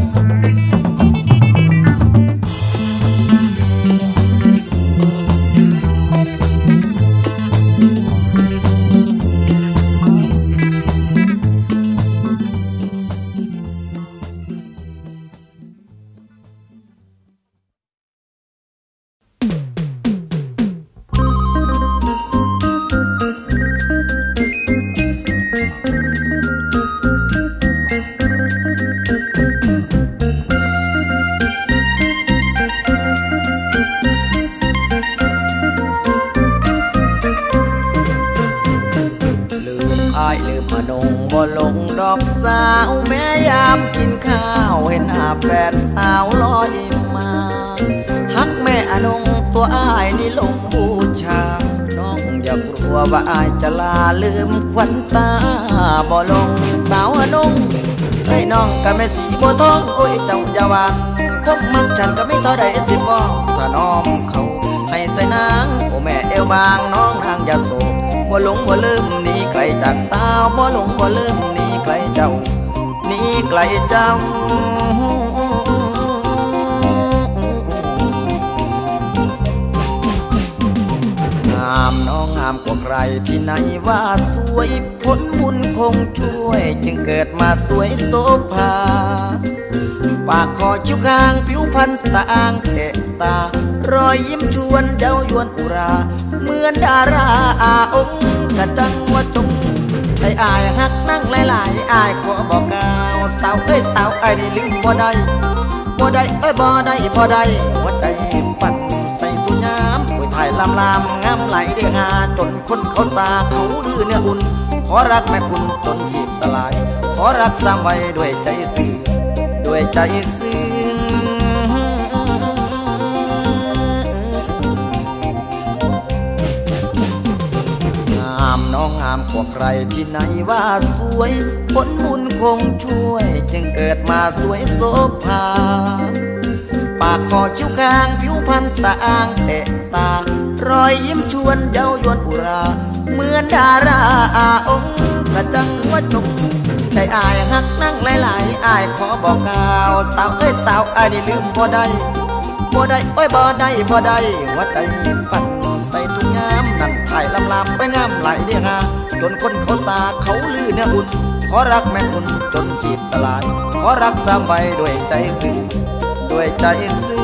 สาวแม่ยามกินข้าวเห็นหาแฟนสาวลอยมาฮักแม่อนงตัวอ้ายนี่ลงบูชาน้องอย่ากลัวว่าอ้ายจะลาลืมควันตาบ่ลงสาวอนงไอ้น้องก็แม่สีบัวทองโอ้ยเจ้าอย่าหวานคบมักฉันก็ไม่ต่อได้สิบ่ถ้าน้องเขาให้ใส่นางโอ้แม่เอวบางน้องนางอย่าโศกบ่หลงบ่ลืมหนีไกลจากสาวบ่หลงบ่ลืมหนีไกลเจ้านี่ไกลเจ้างามน้องงามกว่าใครที่ไหนว่าสวยผลบุญคงช่วยจึงเกิดมาสวยโสภาปากคอคิ้วคางผิวพรรณสะอ้างเตะตารอยยิ้มชวนเย้ายวนอุราเหมือนดาราอาองค์กระจังว่าจงไอ้อายหักนั่งหลายๆอายขอบอกกล่าวสาวเอ้ยสาวไอ้นี่ลืมบ่ได้บ่ได้เอ้ยบ่ได้บ่ได้หัวใจปั่นใส่สุญามโอ้ยถ่ายลำลำงามไหลเดือดงาจนคนเขาสาเขาดื้อเนี่ยอุ่นขอรักแม่คุณจนจีบสลายขอรักสามไว้ด้วยใจซื่อด้วยใจซื่องามน้องงามกว่าใครที่ไหนว่าสวยผลบุญคงช่วยจึงเกิดมาสวยโสภาปากคอคิ้วคางผิวพรรณสะอางเตะตารอยยิ้มชวนเย้ายวนอุราเหมือนดาราอาองค์กระจังว่าจงใจอายหักนั่งหลายๆอายขอบอกกล่าวสาวเอ้ยสาวอายนี่ลืมบ่ได้บ่ได้โอ้ยบ่ได้บ่ได้หัวใจฝันใส่ทุกยามนั่นถ่ายลำลามไปงามไหลเดียงาจนคนเขาสาเขาลือเนี่ยอุ่นขอรักแม่คุณจนชีพสลายขอรักสามใบด้วยใจซึ้งด้วยใจซึ้ง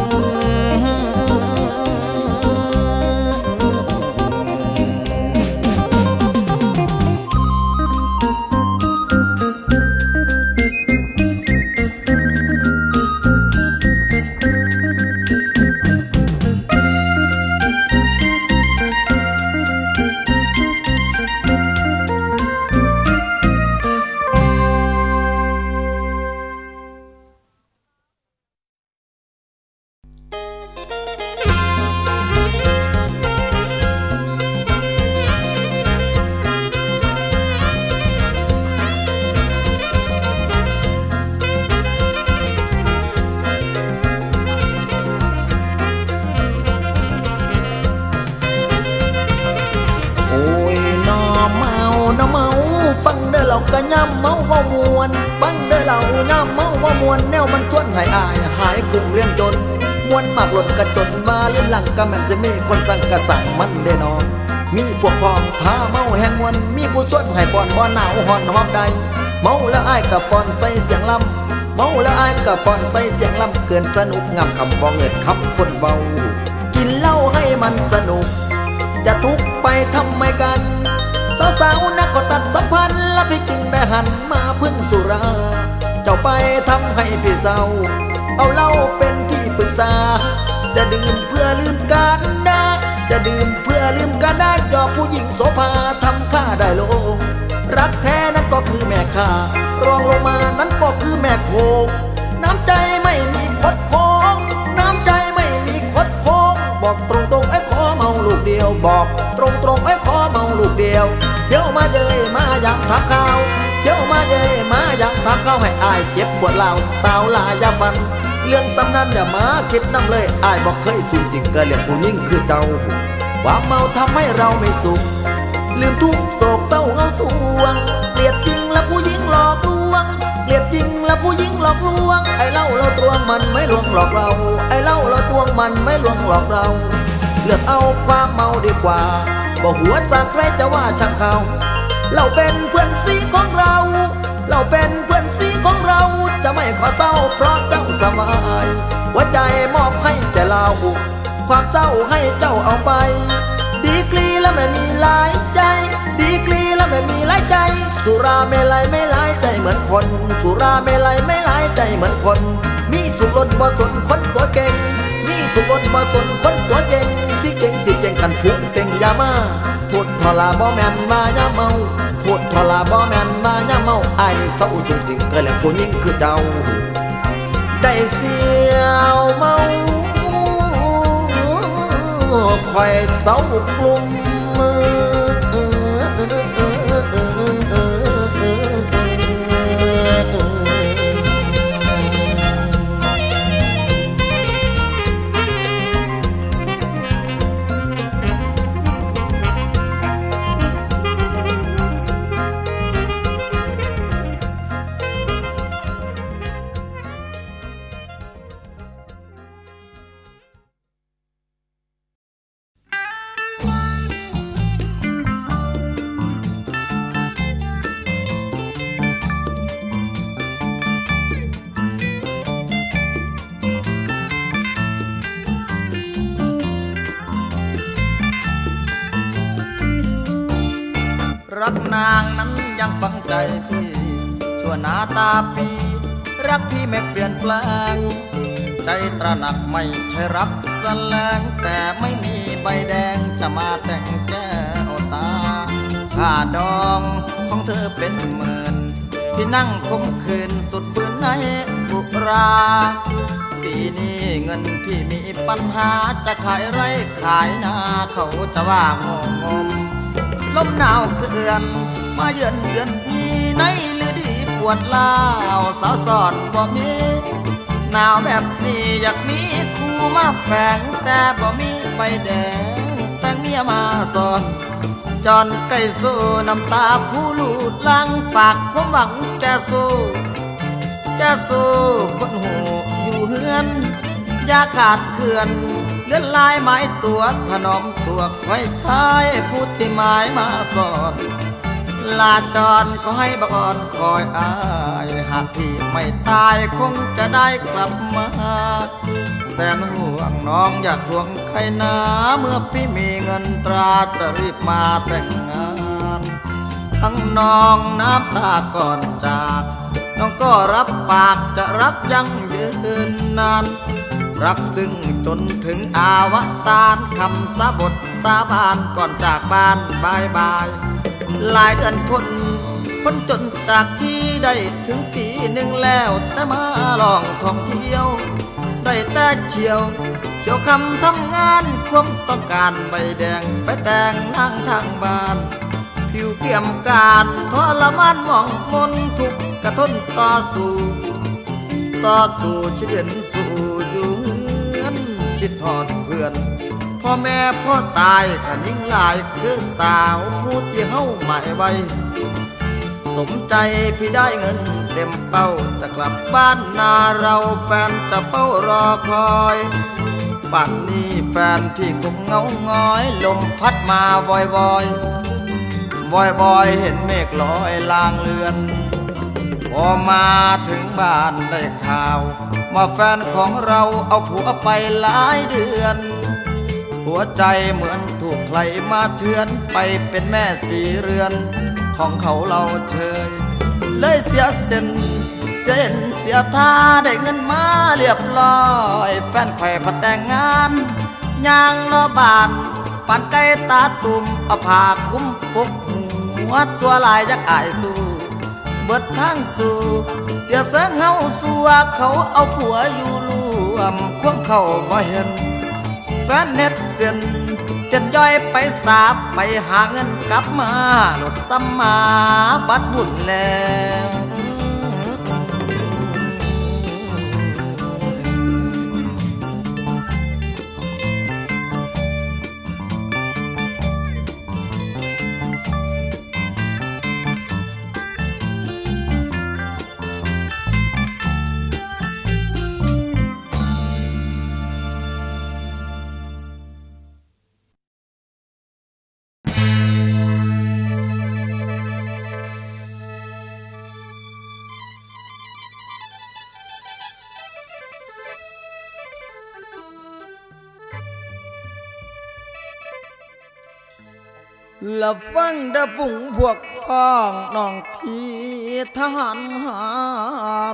เราก็ย่ำเมาว่ามวนฟังเด้อเราย่ำเมาว่ามวนแนวมันชวนให้อายหายกลุ่มเลี้ยงจนมวนมากหล่นกระจนมาเลื่อนหลังก็แม่นจะมีคนสั่งกระสั่งมันเด้อนอมีพวกพร้อมพาเมาแห่งมวนมีผู้ชวนให้ปอนบ่หนาวหอนหอมใดเมาแล้วอายกับปอนใส่เสียงลำเมาแล้วอายกับปอนใส่เสียงลำเกินสนุกงามคำบ่เงิดคำคนเบากินเหล้าให้มันสนุกจะทุกข์ไปทำไมกันสาวๆนักก็ตัดสัมพันธ์และพี่จึงได้หันมาพึ่งสุราเจ้าไปทำให้พี่เศร้าเอาเหล้าเป็นที่ปรึกษาจะดื่มเพื่อลืมกันได้จะดื่มเพื่อลืมกันได้ยอมผู้หญิงโสภาทำข้าได้ลงรักแท้นั้นก็คือแม่ข้ารองลงมานั้นก็คือแม่โคงน้ำใจไม่มีคดโค้งน้ำใจไม่มีคดโค้งบอกตรงๆไอ้ขอเมาลูกเดียวบอกตรงๆไอ้ขอเมาลูกเดียวเที่ยวมาเยยมาอย่างทักข้าวเที่ยวมาเยยมาอย่างทักข้าวให้อายเจ็บปวดเหล่าตาวลายาฟันเรื่องตำนั้นอย่ามาคิดน้ำเลยอายบอกเคยสูญจริงเกินเรื่องผู้ยิ่งคือเจ้าความเมาทำให้เราไม่สุขลืมทุกโศกเศร้าเอาทวงเกลียดจริงและผู้ยิ่งหลอกลวงเกลียดจริงและผู้ยิ่งหลอกลวงไอ้เล่าเราตวงมันไม่ลวงหลอกเราไอ้เล่าเราตวงมันไม่ลวงหลอกเราเลือกเอาความเมาดีกว่าบ่หัวสักใครจะว่าช่างเขาเราเป็นเพื่อนซีของเราเราเป็นเพื่อนซีของเราจะไม่ขอเศร้าเพราะเจ้าสบายหัวใจมอบให้แต่เราความเศร้าให้เจ้าเอาไปดีกรีแล้วไม่มีหลายใจดีกรีแล้วไม่มีหลายใจสุราไม่ไหลไม่หลายใจเหมือนคนสุราไม่ไหลไม่หลายใจเหมือนคนมีสุรนบ่สนคนตัวเก่งมีสุรนบ่สนคนตัวเก่งสิเก่งสิเก่งกันพุ่งเก่งยามาพูดทลาบ่แม่นมายาเมาพูดทลาบ่แม่นมายาเมาไอ้เศร้าจริงๆเกิดแล้วผู้หญิงคือเจ้าได้เสียวเมาคอยเศร้ากลุ่มรักนางนั้นยังฝังใจพี่ชั่วหน้าตาปีรักพี่ไม่เปลี่ยนแปลงใจตระหนักไม่ใช่รักแสลงแต่ไม่มีใบแดงจะมาแต่งแก้วตาค่าดองของเธอเป็นหมื่นพี่นั่งคมคืนสุดฝืนในบุราปีนี้เงินพี่มีปัญหาจะขายไรขายนาเขาจะว่าโง่งมลมหนาวเคลื่อนมาเยือนเดือนนี้ในฤดูปวดลาวสาวสอนบ่มีหนาวแบบนี้อยากมีคู่มาแฝงแต่บ่มีใบแดงแต่เมียมาสอนจอนไก่สู้น้ำตาผู้ลูดลังฝากความหวังจะสู้จะสู้คนหูอยู่เฮือนอย่าขาดเขื่อนเลื่อนลายไม้ตัวถนอมตัวคอยชายผู้ที่หมายมาสอนลาจรก็ให้บักอ่อนคอยอายหากพี่ไม่ตายคงจะได้กลับมาแสนห่วงน้องอยากห่วงใครนาเมื่อพี่มีเงินตราจะรีบมาแต่งงานทั้งน้องน้ำตาก่อนจากน้องก็รับปากจะรักยั่งยืนนานรักซึ่งจนถึงอาวสานคำสาบทสาบานก่อนจากบ้านบายบายหลายเดือนพ้นคนจนจากที่ได้ถึงปีหนึ่งแล้วแต่มาลองท่องเที่ยวได้แต่เชียวเชียวคำทำงานความต้องการใบแดงไปแต่งนั่งทางบ้านผิวเกี่ยมการทรมานมองมนทุกกระทนต่อสู้ต่อสู้ชีวิตสู้อยู่เงินคิดทอดเพื่อนพ่อแม่พ่อตายก็นิ่งหลายคือสาวผู้ที่เฮาหมายไว้สมใจพี่ได้เงินเต็มเป้าจะกลับบ้านนาเราแฟนจะเฝ้ารอคอยป่านนี้แฟนพี่คงเงาง้อยลมพัดมาวอยวอยวอยวอยเห็นเมฆลอยลางเลือนพอมาถึงบ้านได้ข่าวว่าแฟนของเราเอาผัวไปหลายเดือนหัวใจเหมือนถูกใครมาเถือนไปเป็นแม่สีเรือนของเขาเราเชยเลยเสียเส้นเส้นเสียท่าได้เงินมาเรียบร้อยแฟนข่อยพัดแต่งงานย่างรอบานปานไก่ตาตุ่มเอาผ้าคุ้มปุกหัวสัวลายยักอายสู้เบิดทางสู่เสียเสงเงาสัวเขาเอาผัวอยู่รวมควงเขาบ่เห็นแฟนเน็ตเส้นเจ็ดย่อยไปสาบไปหาเงินกลับมาหลดซ้ำมาบัดบุญแล้วละฟังดะฝุ่งพวกพ้องน้องพี่ทหารหาร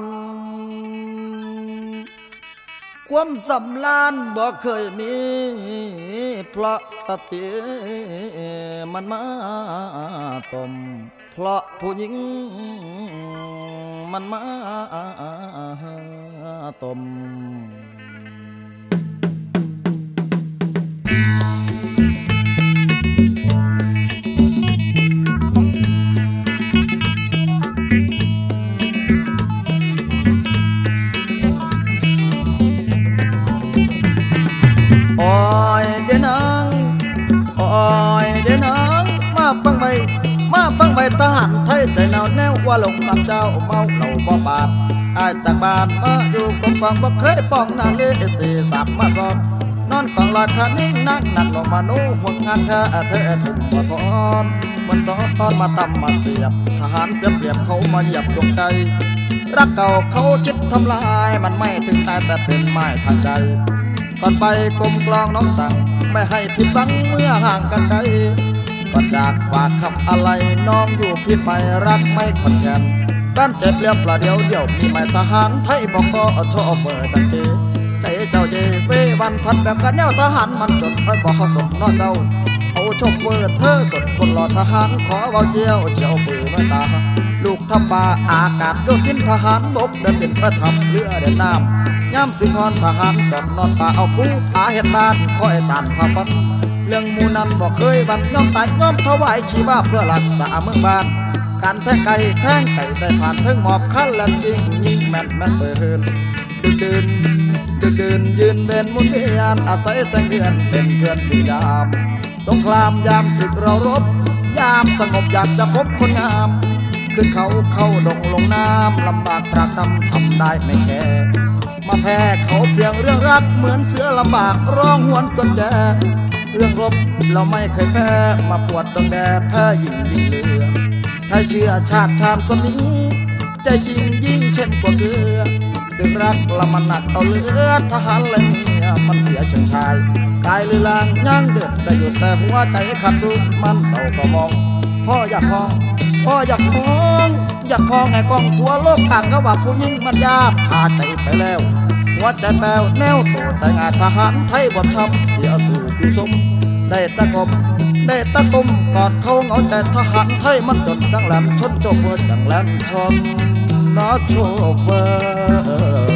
ความสำลานบ่เคยมีเพราะสติมันมาต้มเพราะผู้หญิงมันมาต้มโอ้ยเดนางโอ้ยเดนางมาฟังใบมาฟังใบทหารไทยใจหนาวแน่วว่าหลงกับเจ้าเมาเหล้าบ่บาดอายจากบ้านมาอยู่กองฟังบ่เคยป้องหน้าเลสีสับมาสอบนอนกองลอยขานิ่งนักหนักลงมาโน้หัวงานแท้เธอทุ่มบ่ทอนมันสอนมาตำมาเสียบทหารเสียเปรียบเขามาเหยียบดวงใจรักเก่าเขาคิดทำลายมันไม่ถึงตายแต่เป็นไม้ทางใจก่อนไปกลมกลองน้องสั่งไม่ให้ผิดหวังเมื่อห่างกันไกลก่อนจากฝากคำอะไรน้องอยู่พี่ไปรักไม่ขอนแก่นบ้านเจ็บเลี้ยวปลาเดียวเดียวมีไม้ทหารไทยบอกก็ชอบเปิดจังเกใจเจ้าเย่เววันพัดแบบกันแนวทหารมันจดไว้บอกเขาสมนอเจ้าเอาชกเปิดเธอสดคนรอทหารขอเบาเจียวเฉียวปืนน้อยตาลูกทัพป่าอากาศโดดทิ้นทหารบกเดินดินประทับเรือเดินน้ำย่ำสิงอนทหารจอดนอนตาเอาผู้ผาเห็ดบ้านคอยตานพาฟันเรื่องมูนันบอกเคยบันย่อมตายย่อมถวายชีวาเพื่อรักษาเมืองบ้านการแทงไก่แทงไก่ได้ผ่านถึงหมอบขั้นและยิงยิงแม่นแม่นเปิดดึงดึงดึกดื่นยืนเว้นมุนเวียนอาศัยแสงเดือนเป็นเพื่อนอยู่ยามสงครามยามศึกเรารบยามสงบอยากจะพบคนงามขึ้นเขาเข้าดงลงน้ำลำบากตรากตำทำได้ไม่แค่มาแพ้เขาเพียงเรื่องรักเหมือนเสือลำบากร้องหวนกวนแจเรื่องรบเราไม่เคยแพ้มาปวดดงแดแพ้ยิ่งยิ่งเหลือใช้เชื่อชาติชามสมิงใจจริงยิ่งเช่นกว่าเกลือซึ่งรักละมันหนักเอาเลือทหารและเมียมันเสียเชิงชายกายลือลางย่างเดือดได้หยุดแต่หัวใจขัดสู้มันเศร้าก็มองพ่ออยากมองพ่ออยากมองอยากพองไอ้กองทั่วโลกต่างก็ว่าผู้หญิงมันยาบพาใจไปแล้วหัวใจแปวแนวโตแต่งานทหารไทยบอบช้ำเสียสู่สู่สมได้ตะกบได้ตะกมกอดเขาเอาใจทหารไทยมันจนจังแหลมชนโจเฟอร์จังแหลมชนนอโชเฟอร์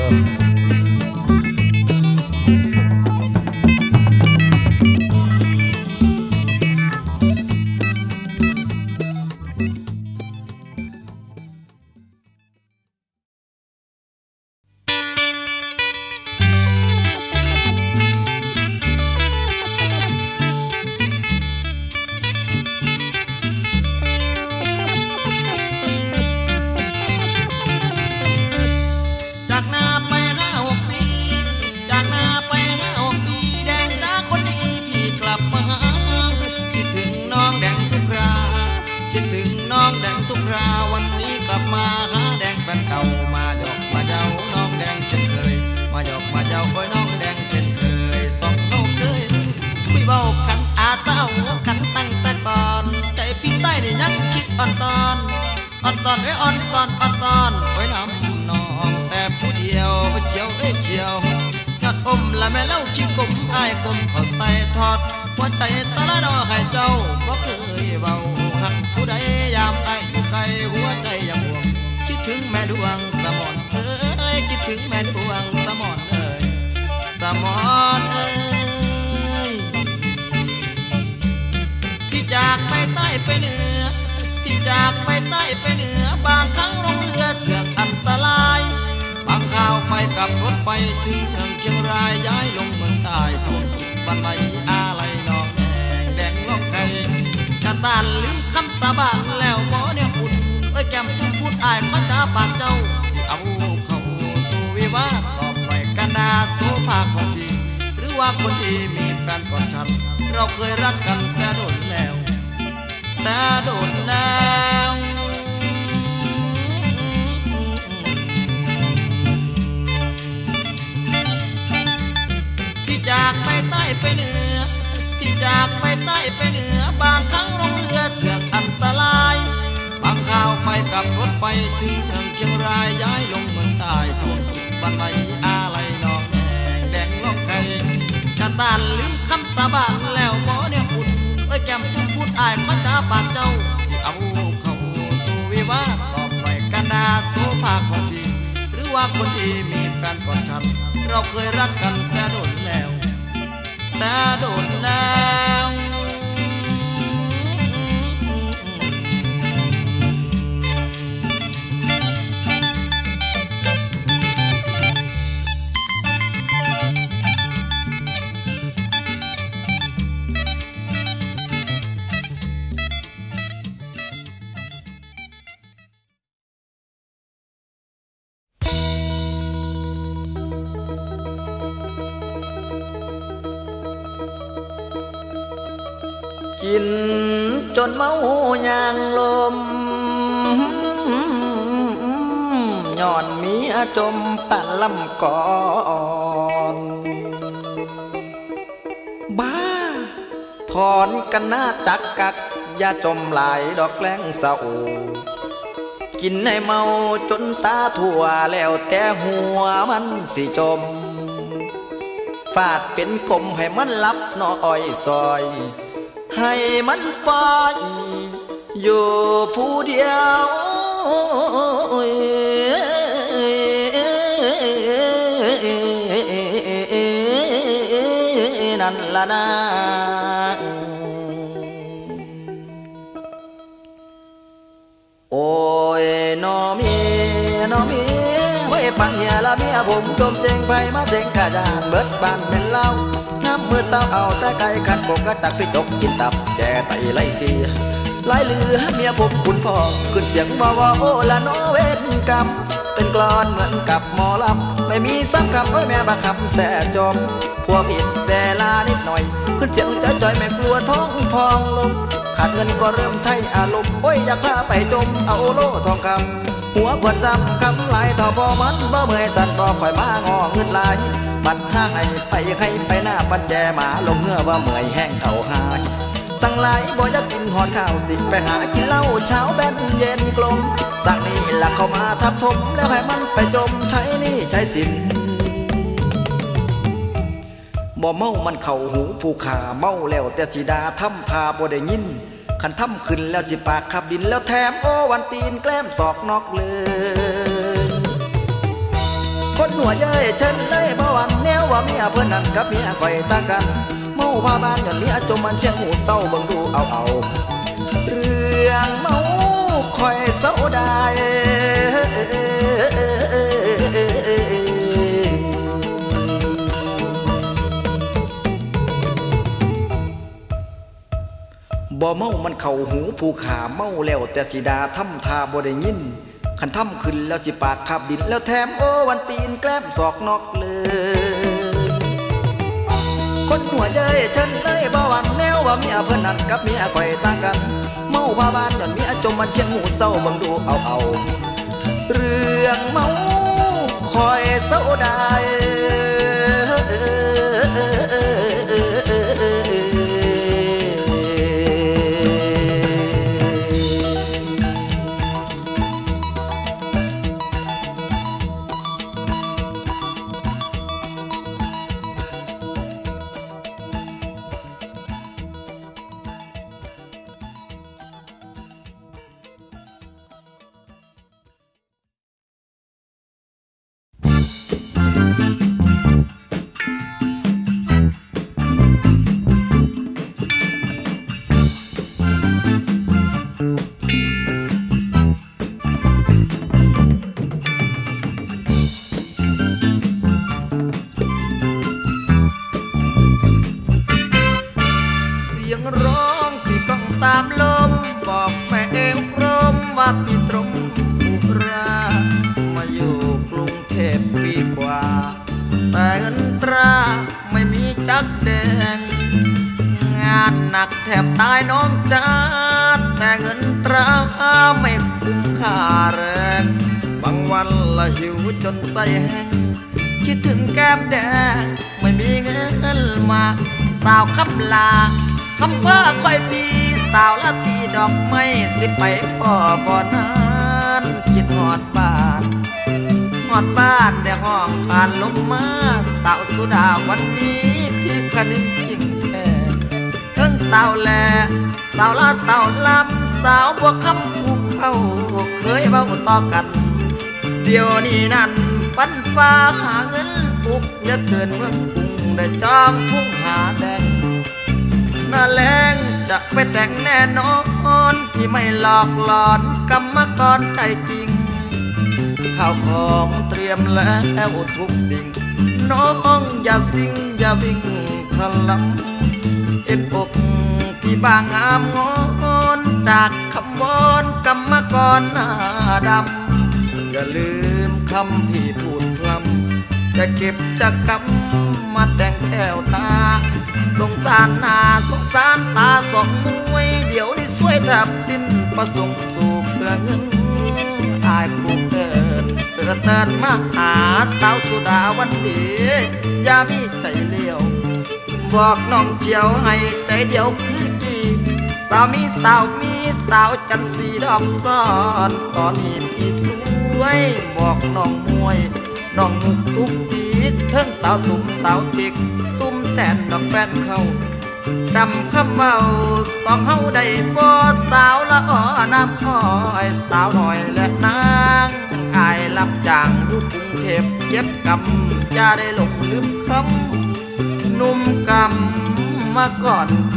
คนที่มีแฟนก่อนฉันเราเคยรักกันแต่โดนแล้วแต่โดนแล้วพี่จากไปใต้ไปเหนือพี่จากไปใต้ไปเหนือบางครั้งลงเรือเสือกอันตรายบางข่าวไปกับรถไฟถึงเมืองเชียงรายย้ายลงเมืองใต้โดนจิตบันไลอะไรน้องแดงลอกไก่กะตานลืมคำสาบานแล้วหมอเนี่ยอุ่นเอ้ยแก้มตุ้มพูดอายมันจะปากเจ้าสิเอาเข้าสู่วิวาทตอบหน่อยกันดาโซฟาของพี่หรือว่าคนที่มีแฟนก่อนฉันเราเคยรักกันแต่โดนแล้วแต่โดนแล้วกินจนเมายางลมย้อนเมียจมปั่นลำก่อนบ้าถอนกันหน้าจักกักอย่าจมหลายดอกแกล้งเศร้ากินให้เมาจนตาทั่วแล้วแต่หัวมันสิจมฟาดเป็นกลมให้มันลับน้อยซอยให้มันไปอยู่ผู้เดียวนั่นล่ะนะโอ้ยน้อเมียน้อเมียไว้ปันเฮียละเมียผมจมเจงไปมาเสงกาจานเบิดบานเป็นเล่าน้ำมือเศร้าเอาแต่ไก่ขันโบกกระตักพี่จกกินตับแจไตไล่เสียไล่ลือเมียผมคุณพ่อขึ้นเสียงบ่าวโอละโนเวนกรรมเป็นกลอนเหมือนกับหมอลำไม่มีซ้ำคำโอ้ยแม่บักคำแสบจมพวกผิดเวลานิดหน่อยขึ้นเสียงจ่อยๆไม่กลัวท้องพองลงขาดเงินก็เริ่มใช้อารมณ์โอ้ยอยากพาไปจมเอาโลทองคำหัวขวดจำคำลายต่อพอมันบ่เมื่อยสั่นบ่คอยมางอเงินลายบัดห้างให้ไปใครไปหน้าปันแจหมาลงเงื่อว่าเมื่อยแห้งเข่าหายสั่งไหลบ่อยากกินหอดข้าวสิไปหากินเหล้าเช้าแบนเย็นกลมสั่งนี่ละเข้ามาทับถมแล้วให้มันไปจมใช้นี่ใช้สินบ่เมามันเข่าหูผู้ขาเมาแล้วแต่สีดาทำทาบ่ได้ยินขันทำขึ้นแล้วสิปากขับดินแล้วแถมโอวันตีนแกล้มศอกนอกเลยคนหัวเย้ยเชิญเลยบ่วันแนวว่าเมียเพื่อนนั่นกับเมียคอยต่างกันเมาพาบ้านย้อนเมียจมมันเชียงหูเศร้าเบิ่งดูเอาเอาเรื่องเมาคอยเศร้าได้บ่เมามันเข่าหูผู้ขาเมาแล้วแต่สีดาทำทาบ่ได้ยินขันทำขึ้นแล้วสิปากขับดินแล้วแถมโอวันตีนแกล้มศอกนอกเลยคนหัวเย้ยเชิญเลยบ่วันแนวว่าเมียเพื่อนนั่นกับเมียคอยต่างกันเมาพาบ้านย้อนเมียจมมันเชียงหูเศร้าเบิ่งดูเอาเอาเรื่องเมาคอยเศร้าได้พี่ตรงอุรามาอยู่กรุงเทพปีกว่าแต่เงินตราไม่มีจักแดงงานหนักแทบตายน้องจ้าแต่เงินตราไม่คุ้มค่าแรงบางวันละหิวจนไส้แห้งคิดถึงแก้มแดงไม่มีเงินมาสาวคำลาคำว่าคอยพี่สาวละตีดอกไม้สิไปพ่อบ่อนนั้นคิดหอดบ้านหอดบ้านแต่ห้องผ่านลมมาสาวสุดาวันนี้พี่คะนึงจริงแท้ทั้งสาวแลสาวละสาวลำสาวบวกคำผูกเข้าเคยเว้าต่อกันเดี๋ยวนี้นั่นปันฟ้าหาเงินปุกเยอะเกินเมืองกรุงได้จองทุ่งหาแดงหน้าแรงจะไปแต่งแน่นอนที่ไม่หลอกหลอนกรรมกรใจจริงข้าวของเตรียมแล้วทุกสิ่งน้องอย่าสิ่งอย่าวิ่งทะลำเอ็นอกพี่บางงามงอนจากคำวอนกรรมกรหน้าดำอย่าลืมคำพี่พูดพลำจะเก็บจะกำมาแต่งแก้วตาสงสารหน้าสงสารตาสองมวยเดี๋ยวนี้สวยแทบสิ้นประสงค์สู่เพื่อเงินอายผู้เกิดเตือนเตือนมาหาสาวสุดาวันดีอย่ามีใจเลี้ยวบอกน้องเจียวให้ใจเดียวคือกีสาวมีสาวมีสาวจันสีดอกซ้อนตอนนี้พี่สวยบอกน้องมวยน้องมุกทุกทีเทิงสาวหนุ่มสาวจิกตุ้มแต่นดอกแฟนเขาจำคำเมาสองเฮาได้บ่สาวละอ่อน้ำอ้อยสาวหน่อยและนางอายรับจ้างอยู่กรุงเทพเก็บกำอย่าได้หลงลืมคำนุ่มกำมาก่อนเก